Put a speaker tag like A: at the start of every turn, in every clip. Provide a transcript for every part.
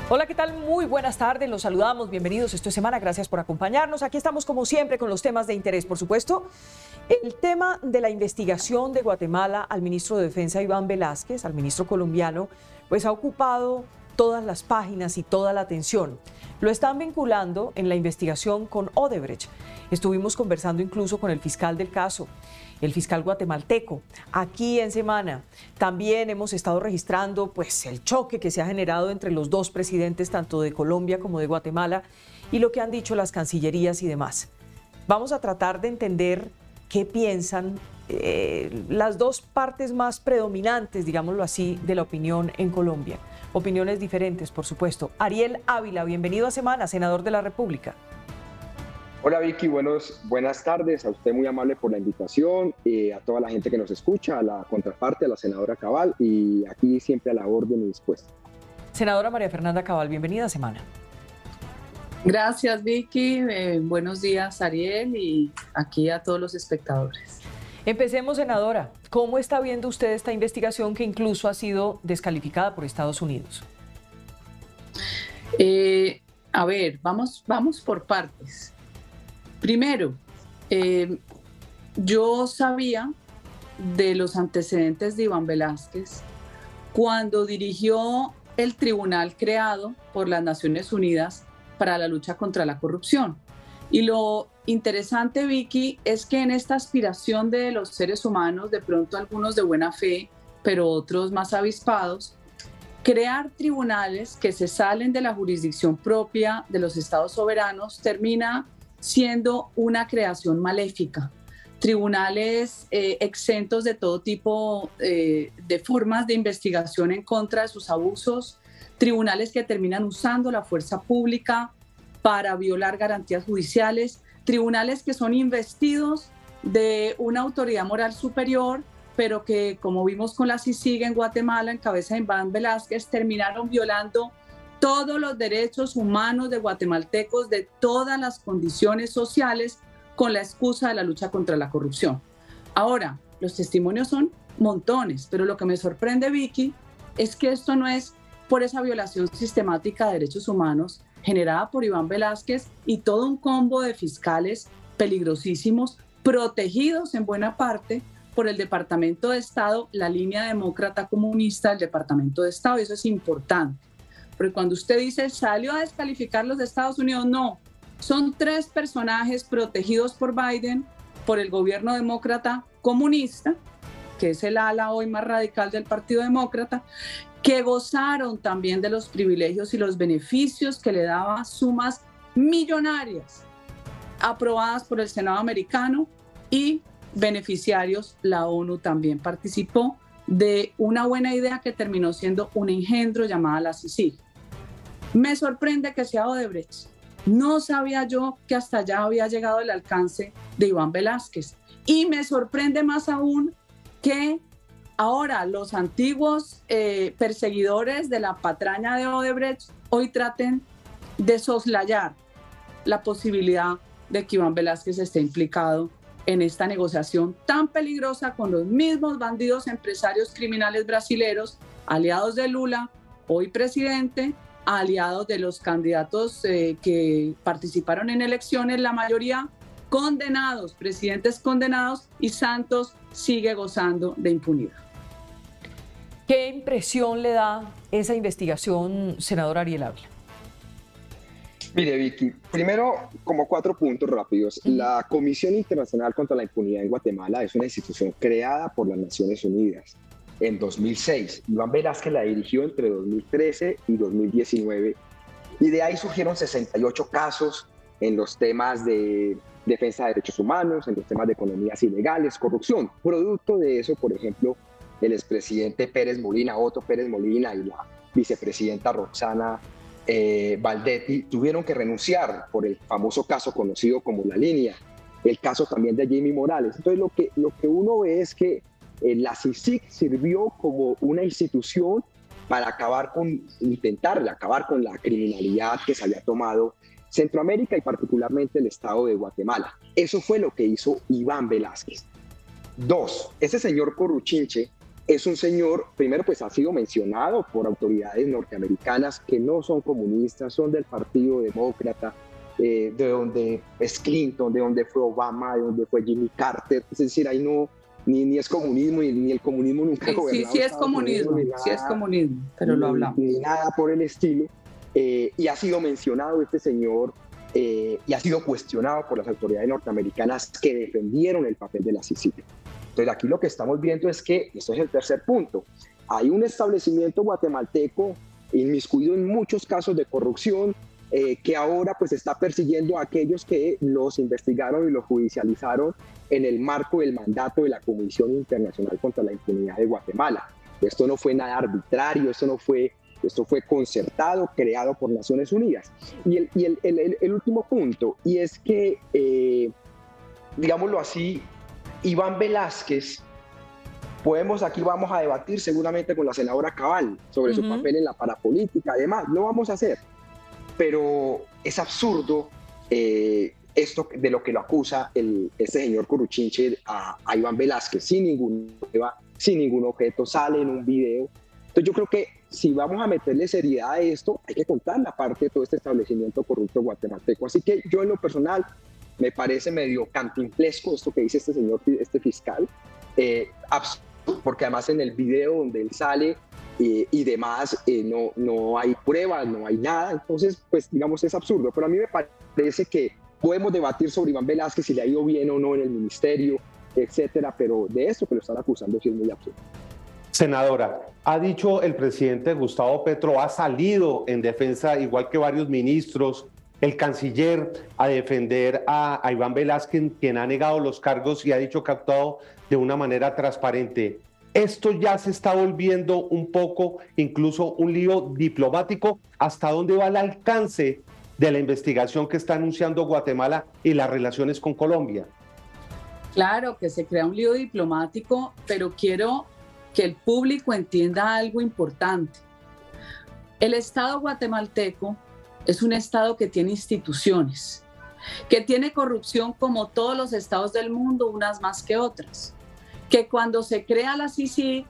A: Hola, ¿qué tal? Muy buenas tardes, los saludamos, bienvenidos esta semana, gracias por acompañarnos. Aquí estamos como siempre con los temas de interés, por supuesto. El tema de la investigación de Guatemala al ministro de Defensa Iván Velásquez, al ministro colombiano, pues ha ocupado todas las páginas y toda la atención. Lo están vinculando en la investigación con Odebrecht. Estuvimos conversando incluso con el fiscal del caso, el fiscal guatemalteco, aquí en Semana. También hemos estado registrando pues el choque que se ha generado entre los dos presidentes, tanto de Colombia como de Guatemala, y lo que han dicho las cancillerías y demás. Vamos a tratar de entender qué piensan las dos partes más predominantes, digámoslo así, de la opinión en Colombia. Opiniones diferentes, por supuesto. Ariel Ávila, bienvenido a Semana, senador de la República.
B: Hola Vicky, buenas tardes, a usted muy amable por la invitación, a toda la gente que nos escucha, a la contraparte, a la senadora Cabal, y aquí siempre a la orden y dispuesta.
A: Senadora María Fernanda Cabal, bienvenida a Semana.
C: Gracias Vicky, buenos días Ariel y aquí a todos los espectadores.
A: Empecemos, senadora. ¿Cómo está viendo usted esta investigación que incluso ha sido descalificada por Estados Unidos?
C: A ver, vamos por partes. Primero, yo sabía de los antecedentes de Iván Velásquez cuando dirigió el tribunal creado por las Naciones Unidas para la lucha contra la corrupción. Y lo interesante, Vicky, es que en esta aspiración de los seres humanos, de pronto algunos de buena fe, pero otros más avispados, crear tribunales que se salen de la jurisdicción propia de los estados soberanos termina siendo una creación maléfica. Tribunales exentos de todo tipo de formas de investigación en contra de sus abusos, tribunales que terminan usando la fuerza pública para violar garantías judiciales, tribunales que son investidos de una autoridad moral superior, pero que, como vimos con la CICIG en Guatemala, en cabeza de Iván Velásquez, terminaron violando todos los derechos humanos de guatemaltecos de todas las condiciones sociales con la excusa de la lucha contra la corrupción. Ahora, los testimonios son montones, pero lo que me sorprende, Vicky, es que esto no es por esa violación sistemática de derechos humanos generada por Iván Velásquez y todo un combo de fiscales peligrosísimos, protegidos en buena parte por el Departamento de Estado, la línea demócrata comunista del Departamento de Estado, y eso es importante. Porque cuando usted dice, salió a descalificar los de Estados Unidos, no. Son tres personajes protegidos por Biden, por el gobierno demócrata comunista, que es el ala hoy más radical del Partido Demócrata, que gozaron también de los privilegios y los beneficios que le daba sumas millonarias aprobadas por el Senado americano, y beneficiarios, la ONU también participó de una buena idea que terminó siendo un engendro llamada la CICIG. Me sorprende que sea Odebrecht. No sabía yo que hasta allá había llegado el alcance de Iván Velásquez. Y me sorprende más aún que ahora los antiguos perseguidores de la patraña de Odebrecht hoy traten de soslayar la posibilidad de que Iván Velásquez esté implicado en esta negociación tan peligrosa con los mismos bandidos empresarios criminales brasileros, aliados de Lula, hoy presidente, aliados de los candidatos que participaron en elecciones, la mayoría condenados, presidentes condenados, y Santos sigue gozando de impunidad.
A: ¿Qué impresión le da esa investigación, senador Ariel Ávila?
B: Mire, Vicky, primero, como 4 puntos rápidos. La Comisión Internacional contra la Impunidad en Guatemala es una institución creada por las Naciones Unidas en 2006. Iván Velásquez la dirigió entre 2013 y 2019. Y de ahí surgieron 68 casos en los temas de defensa de derechos humanos, en los temas de economías ilegales, corrupción. Producto de eso, por ejemplo, el expresidente Pérez Molina, Otto Pérez Molina, y la vicepresidenta Roxana Valdetti tuvieron que renunciar por el famoso caso conocido como La Línea, el caso también de Jimmy Morales. Entonces lo que uno ve es que la CICIG sirvió como una institución para intentar acabar con la criminalidad que se había tomado Centroamérica y particularmente el estado de Guatemala. Eso fue lo que hizo Iván Velásquez. 2, ese señor Corruchinche es un señor, primero pues ha sido mencionado por autoridades norteamericanas que no son comunistas, son del Partido Demócrata, de donde es Clinton, de donde fue Obama, de donde fue Jimmy Carter, es decir, ahí no, ni es comunismo, ni el comunismo nunca ha gobernado.
C: Sí es comunismo, sí es comunismo, pero lo hablamos.
B: Ni nada por el estilo, y ha sido mencionado este señor, y ha sido cuestionado por las autoridades norteamericanas que defendieron el papel de la CICIG. Entonces aquí lo que estamos viendo es que, esto es el tercer punto, hay un establecimiento guatemalteco inmiscuido en muchos casos de corrupción, que ahora pues está persiguiendo a aquellos que los investigaron y los judicializaron en el marco del mandato de la Comisión Internacional contra la Impunidad de Guatemala. Esto no fue nada arbitrario, esto fue concertado, creado por Naciones Unidas. Y el último punto, y es que, digámoslo así, Iván Velásquez, vamos a debatir seguramente con la senadora Cabal sobre su papel en la parapolítica, además, lo vamos a hacer, pero es absurdo esto de lo que lo acusa este señor Curuchinche a Iván Velásquez, sin ninguna prueba, sin ningún objeto, sale en un video. Entonces yo creo que si vamos a meterle seriedad a esto, hay que contar la parte de todo este establecimiento corrupto guatemalteco. Así que yo en lo personal me parece medio cantinflesco esto que dice este señor, este fiscal, absurdo, porque además en el video donde él sale y demás no hay pruebas, no hay nada, entonces pues digamos es absurdo, pero a mí me parece que podemos debatir sobre Iván Velásquez si le ha ido bien o no en el ministerio, etcétera, pero de esto que lo están acusando sí es muy absurdo.
D: Senadora, ha dicho el presidente Gustavo Petro, ha salido en defensa, igual que varios ministros, el canciller, a defender a Iván Velásquez, quien ha negado los cargos y ha dicho que ha actuado de una manera transparente. Esto ya se está volviendo un poco, incluso un lío diplomático. ¿Hasta dónde va el alcance de la investigación que está anunciando Guatemala y las relaciones con Colombia?
C: Claro que se crea un lío diplomático, pero quiero que el público entienda algo importante. El Estado guatemalteco es un Estado que tiene instituciones, que tiene corrupción como todos los estados del mundo, unas más que otras. Que cuando se crea la CICIG,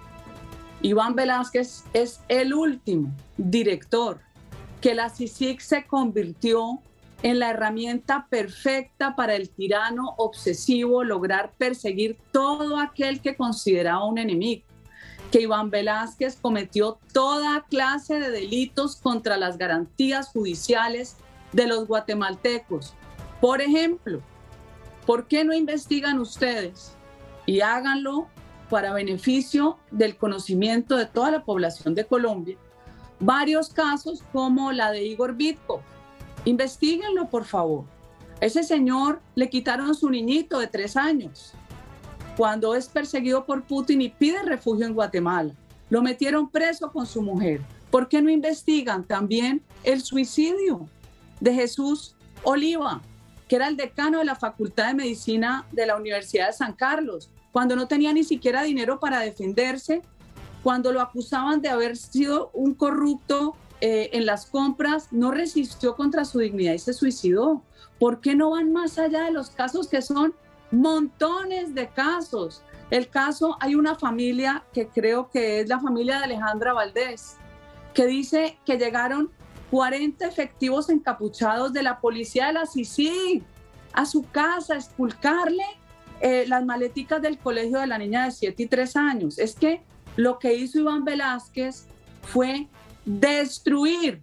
C: Iván Velásquez es el último director, que la CICIG se convirtió en la herramienta perfecta para el tirano obsesivo lograr perseguir todo aquel que consideraba un enemigo, que Iván Velásquez cometió toda clase de delitos contra las garantías judiciales de los guatemaltecos. Por ejemplo, ¿por qué no investigan ustedes? Y háganlo para beneficio del conocimiento de toda la población de Colombia. Varios casos como la de Igor Vitkov. Investíguenlo, por favor. Ese señor le quitaron su niñito de 3 años cuando es perseguido por Putin y pide refugio en Guatemala. Lo metieron preso con su mujer. ¿Por qué no investigan también el suicidio de Jesús Oliva, que era el decano de la Facultad de Medicina de la Universidad de San Carlos, cuando no tenía ni siquiera dinero para defenderse, cuando lo acusaban de haber sido un corrupto en las compras, no resistió contra su dignidad y se suicidó? ¿Por qué no van más allá de los casos que son montones de casos? El caso, hay una familia que creo que es la familia de Alejandra Valdés, que dice que llegaron 40 efectivos encapuchados de la policía de la CICIG a su casa a expulcarle las maleticas del colegio de la niña de 7 y 3 años. Es que lo que hizo Iván Velásquez fue destruir,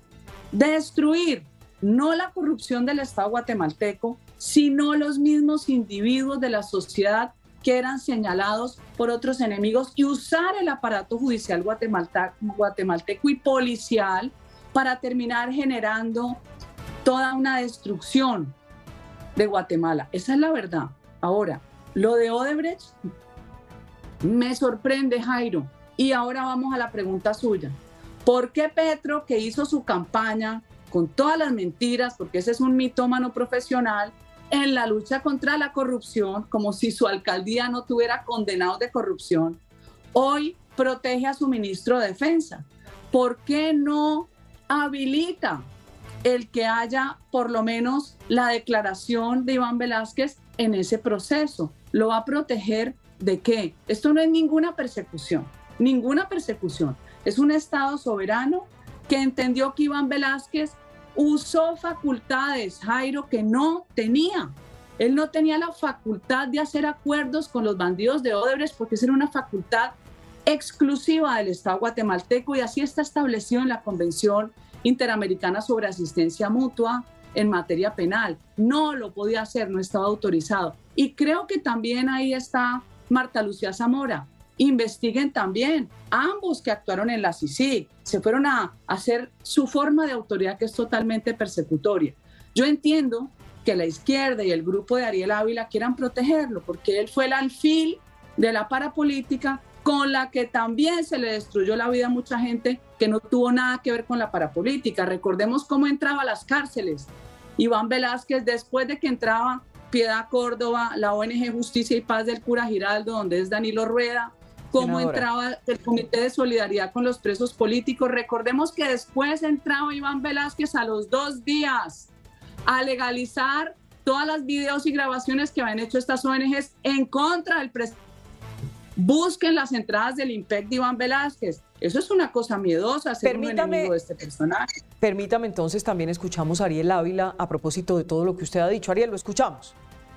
C: no la corrupción del Estado guatemalteco, sino los mismos individuos de la sociedad que eran señalados por otros enemigos, y usar el aparato judicial guatemalteco y policial para terminar generando toda una destrucción de Guatemala. Esa es la verdad. Ahora, lo de Odebrecht me sorprende, Jairo. Y ahora vamos a la pregunta suya. ¿Por qué Petro, que hizo su campaña con todas las mentiras, porque ese es un mitómano profesional, en la lucha contra la corrupción, como si su alcaldía no tuviera condenados de corrupción, hoy protege a su ministro de Defensa? ¿Por qué no habilita el que haya por lo menos la declaración de Iván Velásquez en ese proceso? Lo va a proteger ¿De qué? Esto no es ninguna persecución. Es un Estado soberano que entendió que Iván Velásquez usó facultades, Jairo, que no tenía. Él no tenía la facultad de hacer acuerdos con los bandidos de Odebrecht porque esa era una facultad exclusiva del Estado guatemalteco y así está establecido en la Convención Interamericana sobre Asistencia Mutua en materia penal. No lo podía hacer, no estaba autorizado. Y creo que también ahí está Marta Lucía Zamora. Investiguen también ambos que actuaron en la CICIG, se fueron a hacer su forma de autoridad que es totalmente persecutoria. Yo entiendo que la izquierda y el grupo de Ariel Ávila quieran protegerlo porque él fue el alfil de la parapolítica con la que también se le destruyó la vida a mucha gente que no tuvo nada que ver con la parapolítica. Recordemos cómo entraba a las cárceles Iván Velásquez después de que entraba Piedad Córdoba, la ONG Justicia y Paz del cura Giraldo, donde es Danilo Rueda, cómo entraba el Comité de Solidaridad con los Presos Políticos. Recordemos que después entraba Iván Velásquez a los 2 días a legalizar todas las videos y grabaciones que habían hecho estas ONGs en contra del presidente. Busquen las entradas del IMPEC de Iván Velásquez. Eso es una cosa miedosa, ser un enemigo de este personaje.
A: Permítame entonces, también escuchamos a Ariel Ávila a propósito de todo lo que usted ha dicho. Ariel, lo escuchamos.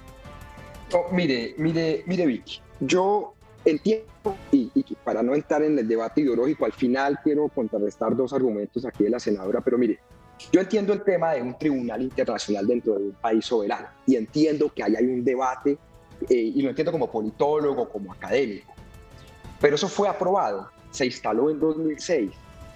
B: No, mire, Vicky, yo entiendo, y para no entrar en el debate ideológico, al final quiero contrarrestar 2 argumentos aquí de la senadora, pero mire, yo entiendo el tema de un tribunal internacional dentro de un país soberano y entiendo que ahí hay un debate y lo entiendo como politólogo, como académico, pero eso fue aprobado, se instaló en 2006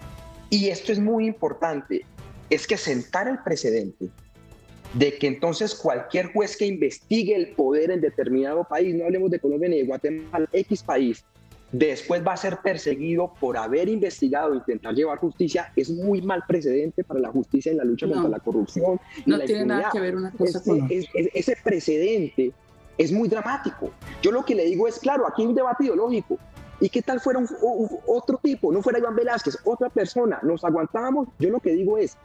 B: y esto es muy importante, es que sentar el precedente de que entonces cualquier juez que investigue el poder en determinado país, no hablemos de Colombia ni de Guatemala, X país, después va a ser perseguido por haber investigado e intentar llevar justicia, es muy mal precedente para la justicia en la lucha contra la corrupción.
C: No tiene nada que ver una cosa con otra.
B: Ese precedente es muy dramático. Yo lo que le digo es, claro, aquí hay un debate ideológico. ¿Y qué tal fuera otro tipo? No fuera Iván Velásquez, otra persona. Nos aguantábamos. Yo lo que digo es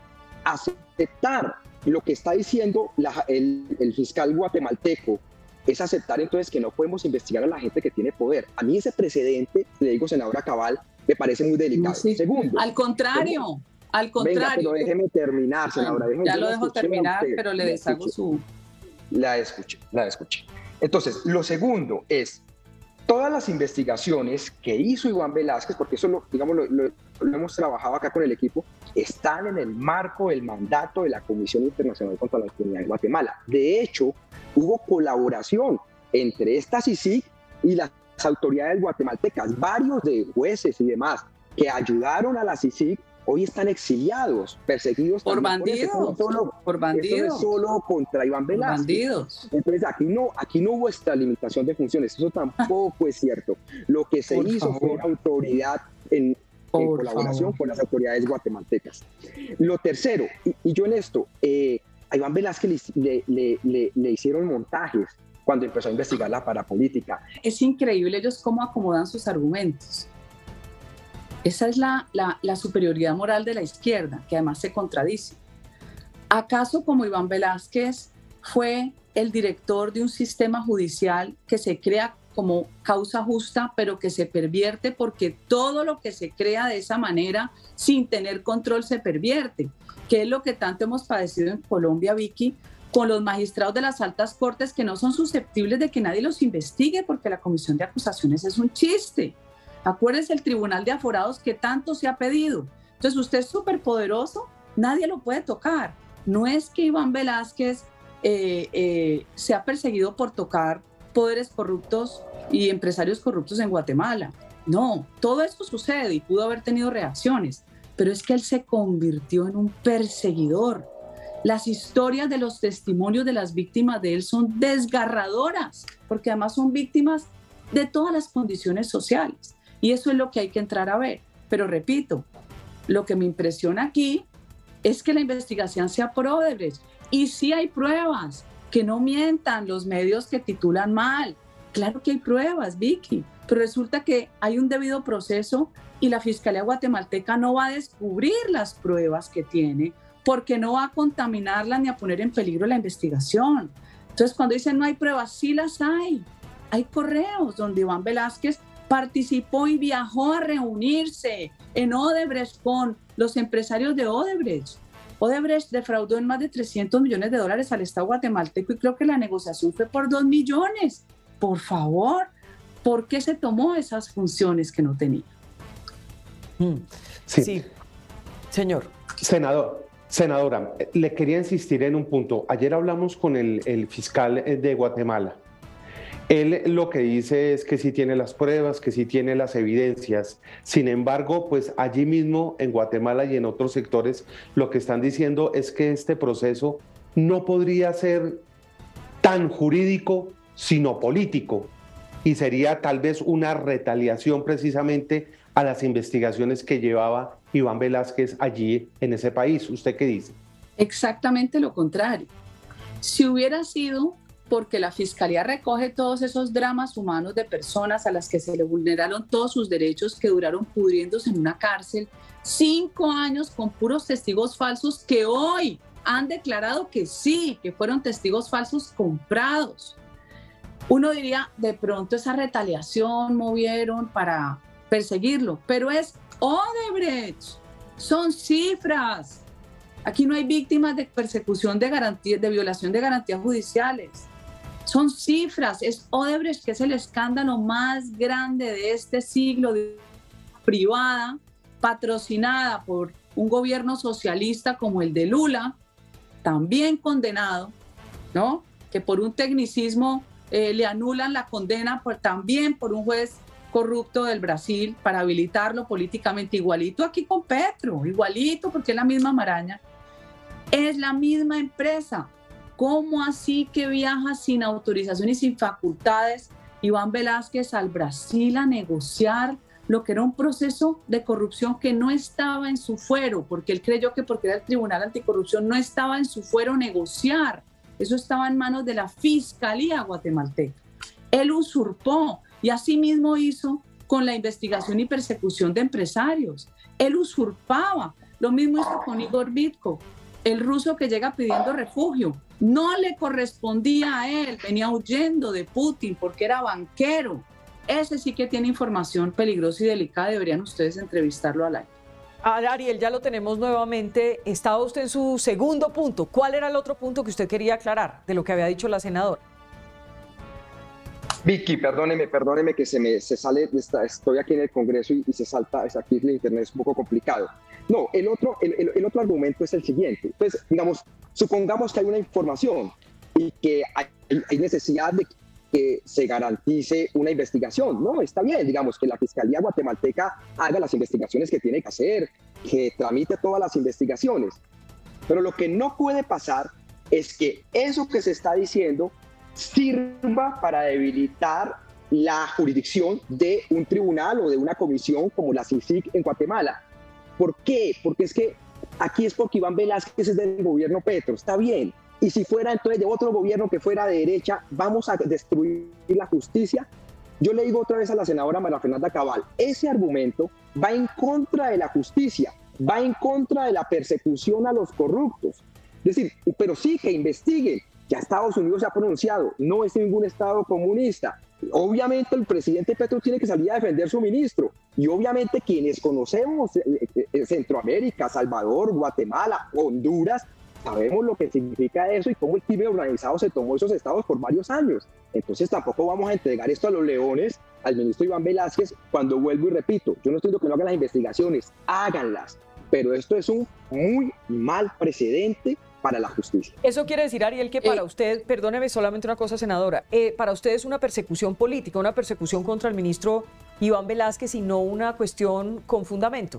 B: aceptar lo que está diciendo el fiscal guatemalteco, es aceptar entonces que no podemos investigar a la gente que tiene poder. A mí ese precedente, le digo, senadora Cabal, me parece muy delicado.
C: Sí. Segundo. Al contrario.
B: Venga, pero déjeme terminar, senadora.
C: Ya lo dejo terminar, pero le deshago su...
B: La escuché. Entonces, lo segundo es, todas las investigaciones que hizo Iván Velásquez, porque eso lo hemos trabajado acá con el equipo, están en el marco del mandato de la Comisión Internacional contra la Impunidad en Guatemala. De hecho, hubo colaboración entre esta CICIG y las autoridades guatemaltecas. Varios de jueces y demás que ayudaron a la CICIG hoy están exiliados, perseguidos
C: por bandidos. Por bandidos.
B: Eso no es solo contra Iván Velásquez.
C: Bandidos.
B: Entonces aquí no hubo esta limitación de funciones, eso tampoco es cierto. Lo que se hizo fue una autoridad en colaboración con las autoridades guatemaltecas. Lo tercero, y yo en esto, a Iván Velásquez le hicieron montajes cuando empezó a investigar la parapolítica.
C: Es increíble ellos cómo acomodan sus argumentos. Esa es la superioridad moral de la izquierda, que además se contradice. ¿Acaso como Iván Velásquez fue el director de un sistema judicial que se crea como causa justa, pero que se pervierte porque todo lo que se crea de esa manera, sin tener control, se pervierte? Que es lo que tanto hemos padecido en Colombia, Vicky, con los magistrados de las altas cortes que no son susceptibles de que nadie los investigue porque la comisión de acusaciones es un chiste. Acuérdense el tribunal de aforados que tanto se ha pedido. Entonces usted es súper poderoso, nadie lo puede tocar. No es que Iván Velásquez sea perseguido por tocar poderes corruptos y empresarios corruptos en Guatemala. No, todo esto sucede y pudo haber tenido reacciones, pero es que él se convirtió en un perseguidor. Las historias de los testimonios de las víctimas de él son desgarradoras, porque además son víctimas de todas las condiciones sociales. Y eso es lo que hay que entrar a ver. Pero repito, lo que me impresiona aquí es que la investigación sea por Odebrecht. Y sí hay pruebas, que no mientan los medios que titulan mal. Claro que hay pruebas, Vicky, pero resulta que hay un debido proceso y la Fiscalía guatemalteca no va a descubrir las pruebas que tiene porque no va a contaminarlas ni a poner en peligro la investigación. Entonces, cuando dicen no hay pruebas, sí las hay. hay correos donde Iván Velásquez participó y viajó a reunirse en Odebrecht con los empresarios de Odebrecht. Odebrecht defraudó en más de $300 millones al Estado guatemalteco y creo que la negociación fue por 2 millones. Por favor, ¿por qué se tomó esas funciones que no tenía?
A: Sí, señor.
D: Senadora, le quería insistir en un punto. Ayer hablamos con el fiscal de Guatemala. Él lo que dice es que sí tiene las pruebas, que sí tiene las evidencias. Sin embargo, pues allí mismo en Guatemala y en otros sectores lo que están diciendo es que este proceso no podría ser tan jurídico, sino político. Y sería tal vez una retaliación precisamente a las investigaciones que llevaba Iván Velásquez allí en ese país. ¿Usted qué dice?
C: Exactamente lo contrario. Si hubiera sido porque la Fiscalía recoge todos esos dramas humanos de personas a las que se le vulneraron todos sus derechos, que duraron pudriéndose en una cárcel 5 años con puros testigos falsos que hoy han declarado que sí, que fueron testigos falsos comprados. Uno diría, de pronto esa retaliación movieron para perseguirlo, pero es Odebrecht, son cifras. Aquí no hay víctimas de persecución de garantías, de violación de garantías judiciales. Son cifras, es Odebrecht, que es el escándalo más grande de este siglo, privada, patrocinada por un gobierno socialista como el de Lula, también condenado, ¿no? Que por un tecnicismo le anulan la condena también por un juez corrupto del Brasil para habilitarlo políticamente, igualito aquí con Petro, igualito porque es la misma maraña, es la misma empresa. ¿Cómo así que viaja sin autorización y sin facultades Iván Velásquez al Brasil a negociar lo que era un proceso de corrupción que no estaba en su fuero? Porque él creyó que porque era el Tribunal Anticorrupción no estaba en su fuero negociar. Eso estaba en manos de la Fiscalía guatemalteca. Él usurpó y así mismo hizo con la investigación y persecución de empresarios. Él usurpaba. Lo mismo hizo con Igor Vitko, el ruso que llega pidiendo refugio. No le correspondía a él, venía huyendo de Putin porque era banquero. Ese sí que tiene información peligrosa y delicada, deberían ustedes entrevistarlo al aire.
A: Ariel, ya lo tenemos nuevamente. Estaba usted en su segundo punto. ¿Cuál era el otro punto que usted quería aclarar de lo que había dicho la senadora?
B: Vicky, perdóneme que se sale, estoy aquí en el Congreso y se salta, aquí el internet es un poco complicado. No, el otro argumento es el siguiente. Pues, digamos, supongamos que hay una información y que hay necesidad de que se garantice una investigación, ¿no? Está bien, digamos, que la Fiscalía guatemalteca haga las investigaciones que tiene que hacer, que tramite todas las investigaciones. Pero lo que no puede pasar es que eso que se está diciendo sirva para debilitar la jurisdicción de un tribunal o de una comisión como la CICIG en Guatemala. ¿Por qué? Porque es que aquí es porque Iván Velásquez es del gobierno Petro, está bien. Y si fuera entonces de otro gobierno que fuera de derecha, vamos a destruir la justicia. Yo le digo otra vez a la senadora María Fernanda Cabal, ese argumento va en contra de la justicia, va en contra de la persecución a los corruptos. Es decir, pero sí que investiguen. Ya Estados Unidos se ha pronunciado, no es ningún Estado comunista. Obviamente el presidente Petro tiene que salir a defender su ministro. Y obviamente quienes conocemos Centroamérica, Salvador, Guatemala, Honduras, sabemos lo que significa eso y cómo el crimen organizado se tomó esos estados por varios años. Entonces tampoco vamos a entregar esto a los leones, al ministro Iván Velásquez, cuando vuelvo y repito, yo no estoy diciendo que no hagan las investigaciones, háganlas. Pero esto es un muy mal precedente para la justicia.
A: Eso quiere decir, Ariel, que para usted, perdóneme solamente una cosa, senadora, para usted es una persecución política, una persecución contra el ministro Iván Velásquez y no una cuestión con fundamento.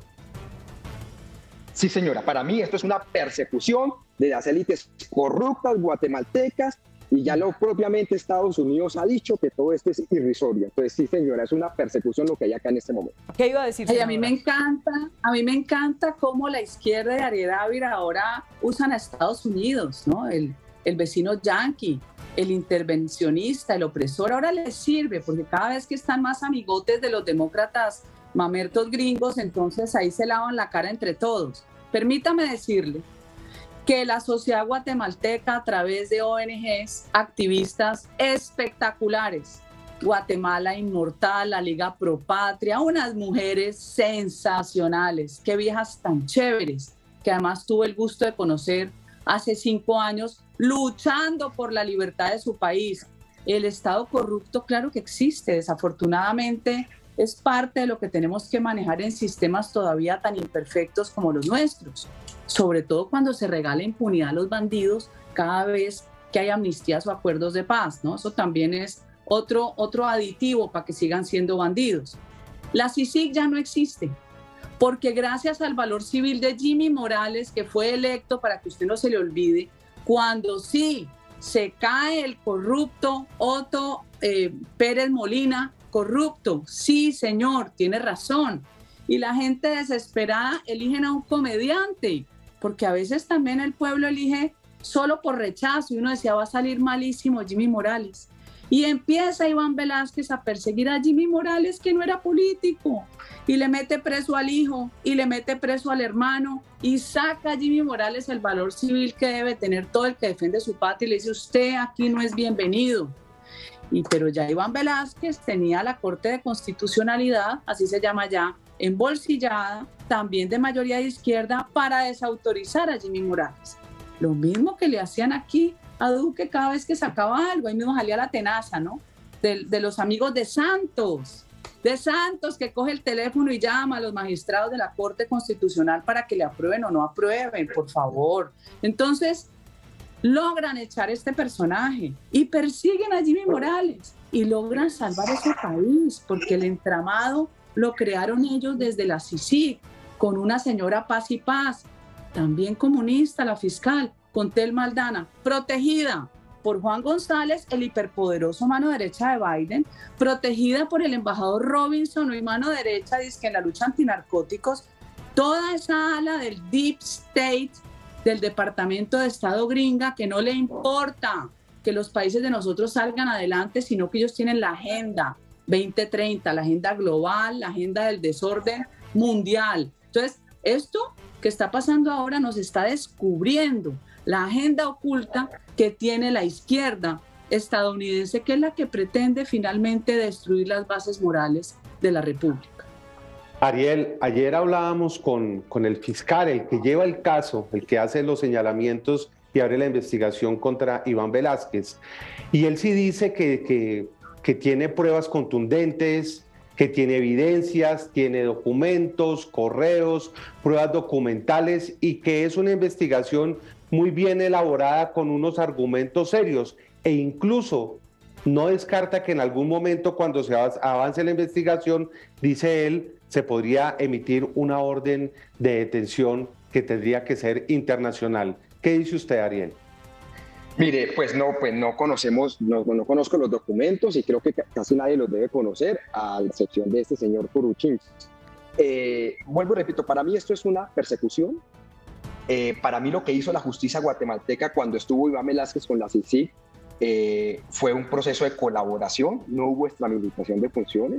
B: Sí, señora, para mí esto es una persecución de las élites corruptas guatemaltecas y ya lo propiamente Estados Unidos ha dicho que todo esto es irrisorio. Entonces, sí, señora, es una persecución lo que hay acá en este momento.
A: ¿Qué iba a decir, senadora?
C: A mí me encanta cómo la izquierda de Ariel Ávila ahora usan a Estados Unidos, ¿no? El vecino yanqui, el intervencionista, el opresor, ahora les sirve, porque cada vez que están más amigotes de los demócratas mamertos gringos, entonces ahí se lavan la cara entre todos. Permítame decirle que la sociedad guatemalteca, a través de ONGs, activistas espectaculares, Guatemala Inmortal, la Liga Pro Patria, unas mujeres sensacionales, qué viejas tan chéveres, que además tuve el gusto de conocer hace 5 años, luchando por la libertad de su país. El Estado corrupto, claro que existe, desafortunadamente es parte de lo que tenemos que manejar en sistemas todavía tan imperfectos como los nuestros, sobre todo cuando se regala impunidad a los bandidos cada vez que hay amnistías o acuerdos de paz, ¿no? Eso también es otro aditivo para que sigan siendo bandidos. La CICIG ya no existe, porque gracias al valor civil de Jimmy Morales, que fue electo, para que usted no se le olvide, cuando sí se cae el corrupto Otto Pérez Molina, corrupto, sí señor, tiene razón, y la gente desesperada eligen a un comediante, porque a veces también el pueblo elige solo por rechazo, y uno decía, va a salir malísimo Jimmy Morales. Y empieza Iván Velásquez a perseguir a Jimmy Morales, que no era político, y le mete preso al hijo, y le mete preso al hermano, y saca a Jimmy Morales el valor civil que debe tener todo el que defiende su patria, y le dice, usted aquí no es bienvenido. Pero ya Iván Velásquez tenía la Corte de Constitucionalidad, así se llama ya, embolsillada, también de mayoría de izquierda, para desautorizar a Jimmy Morales. Lo mismo que le hacían aquí a Duque cada vez que sacaba algo, ahí mismo salía la tenaza, ¿no? De los amigos de Santos, que coge el teléfono y llama a los magistrados de la Corte Constitucional para que le aprueben o no aprueben, por favor. Entonces, logran echar este personaje y persiguen a Jimmy Morales y logran salvar ese país, porque el entramado lo crearon ellos desde la CICIG, con una señora Paz y Paz, también comunista, la fiscal, con Telma Aldana, protegida por Juan González, el hiperpoderoso mano derecha de Biden, protegida por el embajador Robinson, y mano derecha, dice, en la lucha antinarcóticos, toda esa ala del Deep State, del Departamento de Estado gringa, que no le importa que los países de nosotros salgan adelante, sino que ellos tienen la Agenda 2030, la agenda global, la agenda del desorden mundial. Entonces, esto que está pasando ahora nos está descubriendo la agenda oculta que tiene la izquierda estadounidense, que es la que pretende finalmente destruir las bases morales de la República.
D: Ariel, ayer hablábamos con el fiscal, el que lleva el caso, el que hace los señalamientos y abre la investigación contra Iván Velásquez. Y él sí dice que tiene pruebas contundentes, que tiene evidencias, tiene documentos, correos, pruebas documentales, y que es una investigación muy bien elaborada con unos argumentos serios, e incluso no descarta que en algún momento, cuando se avance la investigación, dice él, se podría emitir una orden de detención que tendría que ser internacional. ¿Qué dice usted, Ariel?
B: Mire, pues no conozco los documentos, y creo que casi nadie los debe conocer, a excepción de este señor Kuruchin. Vuelvo y repito, para mí esto es una persecución. Para mí lo que hizo la justicia guatemalteca cuando estuvo Iván Velásquez con la CICIG fue un proceso de colaboración, no hubo extramilitación de funciones.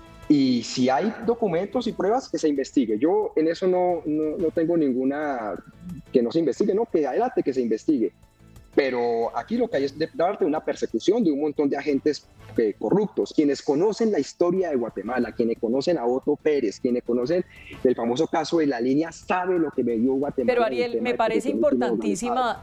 B: Y si hay documentos y pruebas, que se investigue. Yo en eso no tengo ninguna, que no se investigue, no, que adelante, que se investigue. Pero aquí lo que hay es de parte de una persecución de un montón de agentes corruptos. Quienes conocen la historia de Guatemala, quienes conocen a Otto Pérez, quienes conocen el famoso caso de la línea, saben lo que me dio Guatemala.
A: Pero Ariel, me parece importantísima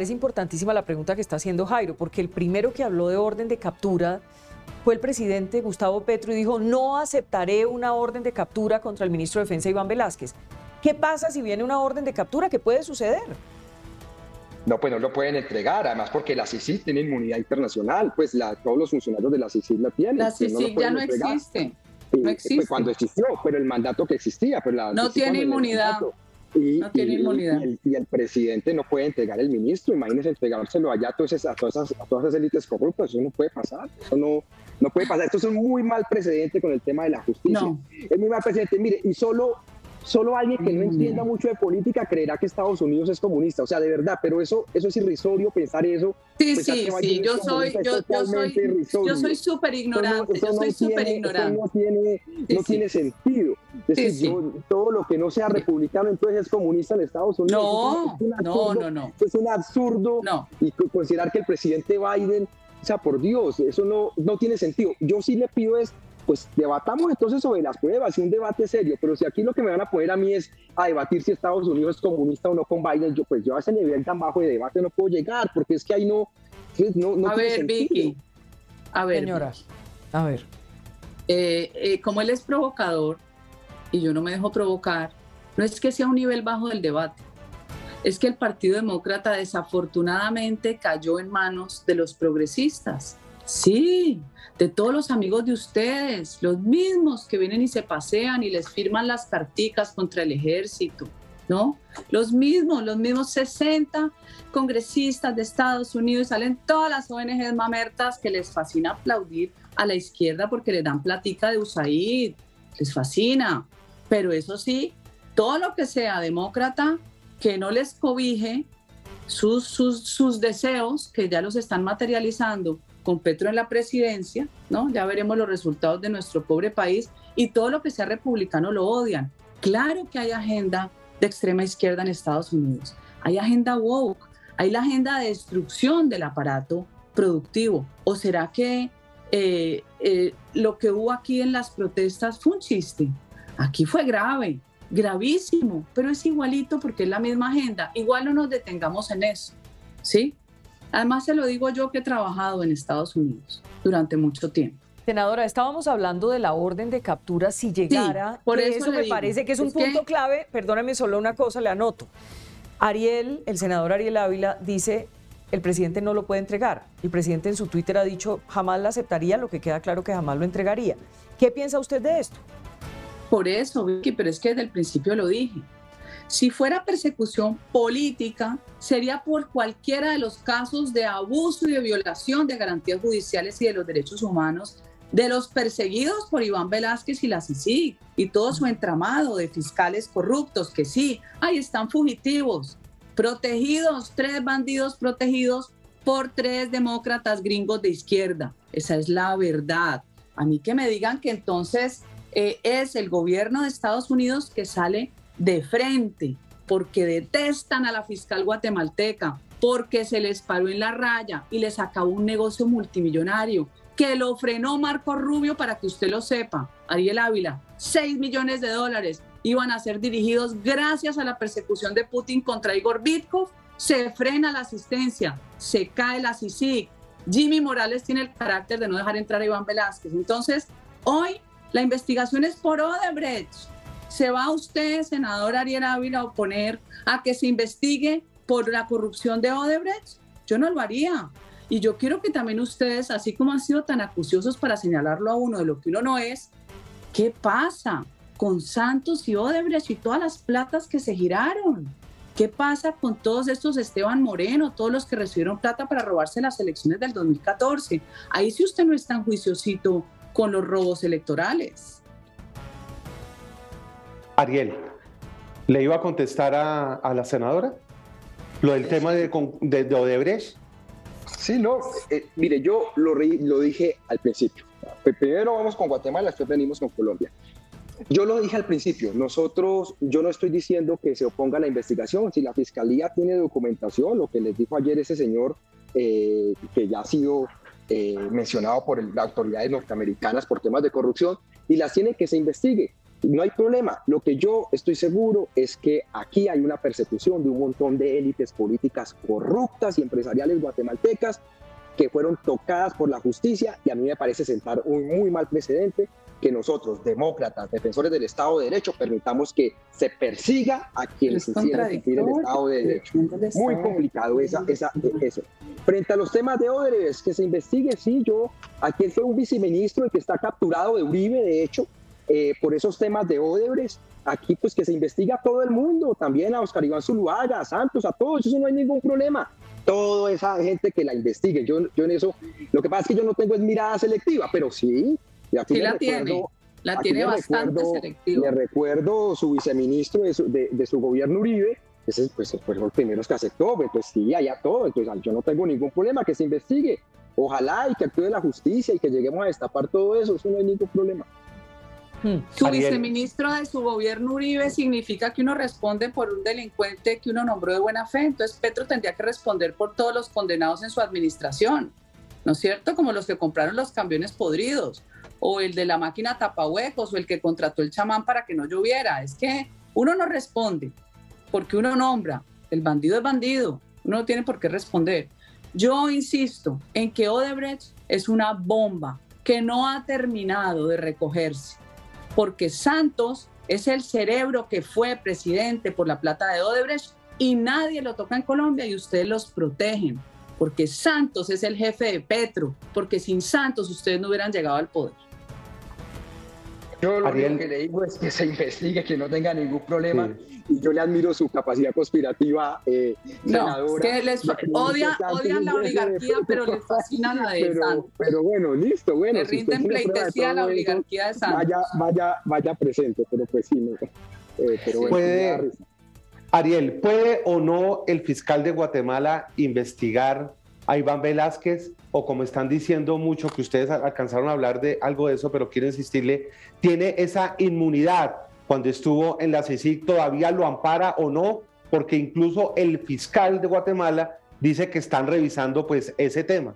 A: la pregunta que está haciendo Jairo, porque el primero que habló de orden de captura fue el presidente Gustavo Petro, y dijo, no aceptaré una orden de captura contra el ministro de Defensa Iván Velásquez. ¿Qué pasa si viene una orden de captura? ¿Qué puede suceder?
B: No, pues no lo pueden entregar, además porque la CICIG tiene inmunidad internacional, pues todos los funcionarios de la CICIG la tienen.
C: La CICIG ya no existe. No existe.
B: Pues cuando existió, pero el mandato que existía. Pues
C: no tiene inmunidad. No tiene inmunidad.
B: Y el presidente no puede entregar el ministro, imagínense entregárselo allá a todas esas élites corruptas, eso no puede pasar, eso no puede pasar. Esto es un muy mal precedente con el tema de la justicia. No. Es muy mal precedente, mire, y solo alguien que no entienda mucho de política creerá que Estados Unidos es comunista, o sea, de verdad, pero eso es irrisorio pensar eso.
C: Sí, yo soy súper ignorante,
B: No tiene sentido. Es decir, todo lo que no sea republicano entonces es comunista en Estados Unidos.
C: No.
B: Es un absurdo. Y considerar que el presidente Biden O sea, por Dios, eso no tiene sentido. Yo sí le pido es, pues debatamos entonces sobre las pruebas y un debate serio, pero si aquí lo que me van a poner a mí es a debatir si Estados Unidos es comunista o no con Biden, yo a ese nivel tan bajo de debate no puedo llegar, porque es que ahí no
C: a
B: tiene
C: ver,
B: sentido.
C: Vicky, a ver,
A: Señora, a ver.
C: como él es provocador y yo no me dejo provocar, no es que sea un nivel bajo del debate, es que el Partido Demócrata desafortunadamente cayó en manos de los progresistas. Sí, de todos los amigos de ustedes, los mismos que vienen y se pasean y les firman las carticas contra el ejército, ¿no? Los mismos 60 congresistas de Estados Unidos, salen todas las ONGs mamertas que les fascina aplaudir a la izquierda porque les dan platica de USAID, les fascina, pero eso sí, todo lo que sea demócrata que no les cobije sus deseos, que ya los están materializando con Petro en la presidencia, ¿no? Ya veremos los resultados de nuestro pobre país, y todo lo que sea republicano lo odian. Claro que hay agenda de extrema izquierda en Estados Unidos, hay agenda woke, hay la agenda de destrucción del aparato productivo. ¿O será que lo que hubo aquí en las protestas fue un chiste? Aquí fue grave, gravísimo, pero es igualito porque es la misma agenda. Igual no nos detengamos en eso, ¿sí? Además, se lo digo yo que he trabajado en Estados Unidos durante mucho tiempo.
A: Senadora, estábamos hablando de la orden de captura si llegara,
C: sí, por
A: que
C: eso
A: me
C: digo,
A: parece que es un punto clave. Perdóname, solo una cosa, le anoto. El senador Ariel Ávila dice, el presidente no lo puede entregar. El presidente en su Twitter ha dicho, jamás la aceptaría, lo que queda claro que jamás lo entregaría. ¿Qué piensa usted de esto?
C: Por eso, Vicky, pero es que desde el principio lo dije. Si fuera persecución política, sería por cualquiera de los casos de abuso y de violación de garantías judiciales y de los derechos humanos de los perseguidos por Iván Velásquez y la CICIG y todo su entramado de fiscales corruptos, que sí, ahí están fugitivos, protegidos, 3 bandidos protegidos por 3 demócratas gringos de izquierda. Esa es la verdad. A mí que me digan que entonces es el gobierno de Estados Unidos que sale de frente porque detestan a la fiscal guatemalteca, porque se les paró en la raya y les acabó un negocio multimillonario que lo frenó Marco Rubio, para que usted lo sepa, Ariel Ávila, $6 millones iban a ser dirigidos gracias a la persecución de Putin contra Igor Vitkov. Se frena la asistencia, se cae la CICIG. Jimmy Morales tiene el carácter de no dejar entrar a Iván Velásquez. Entonces, hoy la investigación es por Odebrecht. ¿Se va usted, senador Ariel Ávila, a oponer a que se investigue por la corrupción de Odebrecht? Yo no lo haría. Y yo quiero que también ustedes, así como han sido tan acuciosos para señalarlo a uno de lo que uno no es, ¿qué pasa con Santos y Odebrecht y todas las platas que se giraron? ¿Qué pasa con todos estos Esteban Moreno, todos los que recibieron plata para robarse las elecciones del 2014? Ahí sí usted no es tan juiciosito con los robos electorales.
D: Ariel, ¿le iba a contestar a la senadora lo del tema de Odebrecht?
B: Sí, no, mire, yo lo dije al principio. Primero vamos con Guatemala, después venimos con Colombia. Yo lo dije al principio, yo no estoy diciendo que se oponga a la investigación. Si la Fiscalía tiene documentación, lo que les dijo ayer ese señor, que ya ha sido mencionado por las autoridades norteamericanas por temas de corrupción, y las tiene, que se investigue. No hay problema. Lo que yo estoy seguro es que aquí hay una persecución de un montón de élites políticas corruptas y empresariales guatemaltecas que fueron tocadas por la justicia, y a mí me parece sentar un muy mal precedente que nosotros, demócratas, defensores del Estado de Derecho, permitamos que se persiga a quienes quisieran cumplir el Estado de Derecho. Muy complicado eso. Frente a los temas de Odebrecht, que se investigue, sí, aquí fue un viceministro el que está capturado de Uribe, de hecho, por esos temas de Odebrecht. Aquí pues que se investiga a todo el mundo, también a Oscar Iván Zuluaga, a Santos, a todos, eso no hay ningún problema. Toda esa gente que la investigue, yo en eso, lo que pasa es que yo no tengo es mirada selectiva, pero sí.
C: Sí la tiene bastante selectiva.
B: Le recuerdo su viceministro de su gobierno Uribe, ese pues fueron los primeros que aceptó, pues sí, allá todo, entonces yo no tengo ningún problema, que se investigue, ojalá, y que actúe la justicia y que lleguemos a destapar todo eso no hay ningún problema.
C: Su viceministro de su gobierno Uribe significa que uno responde por un delincuente que uno nombró de buena fe, entonces Petro tendría que responder por todos los condenados en su administración, ¿no es cierto? Como los que compraron los camiones podridos, o el de la máquina tapahuecos, o el que contrató el chamán para que no lloviera. Es que uno no responde, porque uno nombra, el bandido es bandido, uno no tiene por qué responder. Yo insisto en que Odebrecht es una bomba que no ha terminado de recogerse, porque Santos es el cerebro que fue presidente por la plata de Odebrecht y nadie lo toca en Colombia y ustedes los protegen, porque Santos es el jefe de Petro, porque sin Santos ustedes no hubieran llegado al poder.
B: Yo lo único que le digo es que se investigue, que no tenga ningún problema. Sí. Y yo le admiro su capacidad conspirativa, senadora.
C: Que les odian la oligarquía, pero les fascina la de Santos.
B: Pero bueno, listo. Bueno,
C: le rinden pleitesía a la oligarquía de Santos.
B: Vaya presente, pero pues sí. No, pero
D: bueno, Ariel, ¿puede o no el fiscal de Guatemala investigar a Iván Velásquez? O como están diciendo mucho, que ustedes alcanzaron a hablar de algo de eso, pero quiero insistirle, ¿tiene esa inmunidad cuando estuvo en la CICIG? ¿Todavía lo ampara o no? Porque incluso el fiscal de Guatemala dice que están revisando pues ese tema.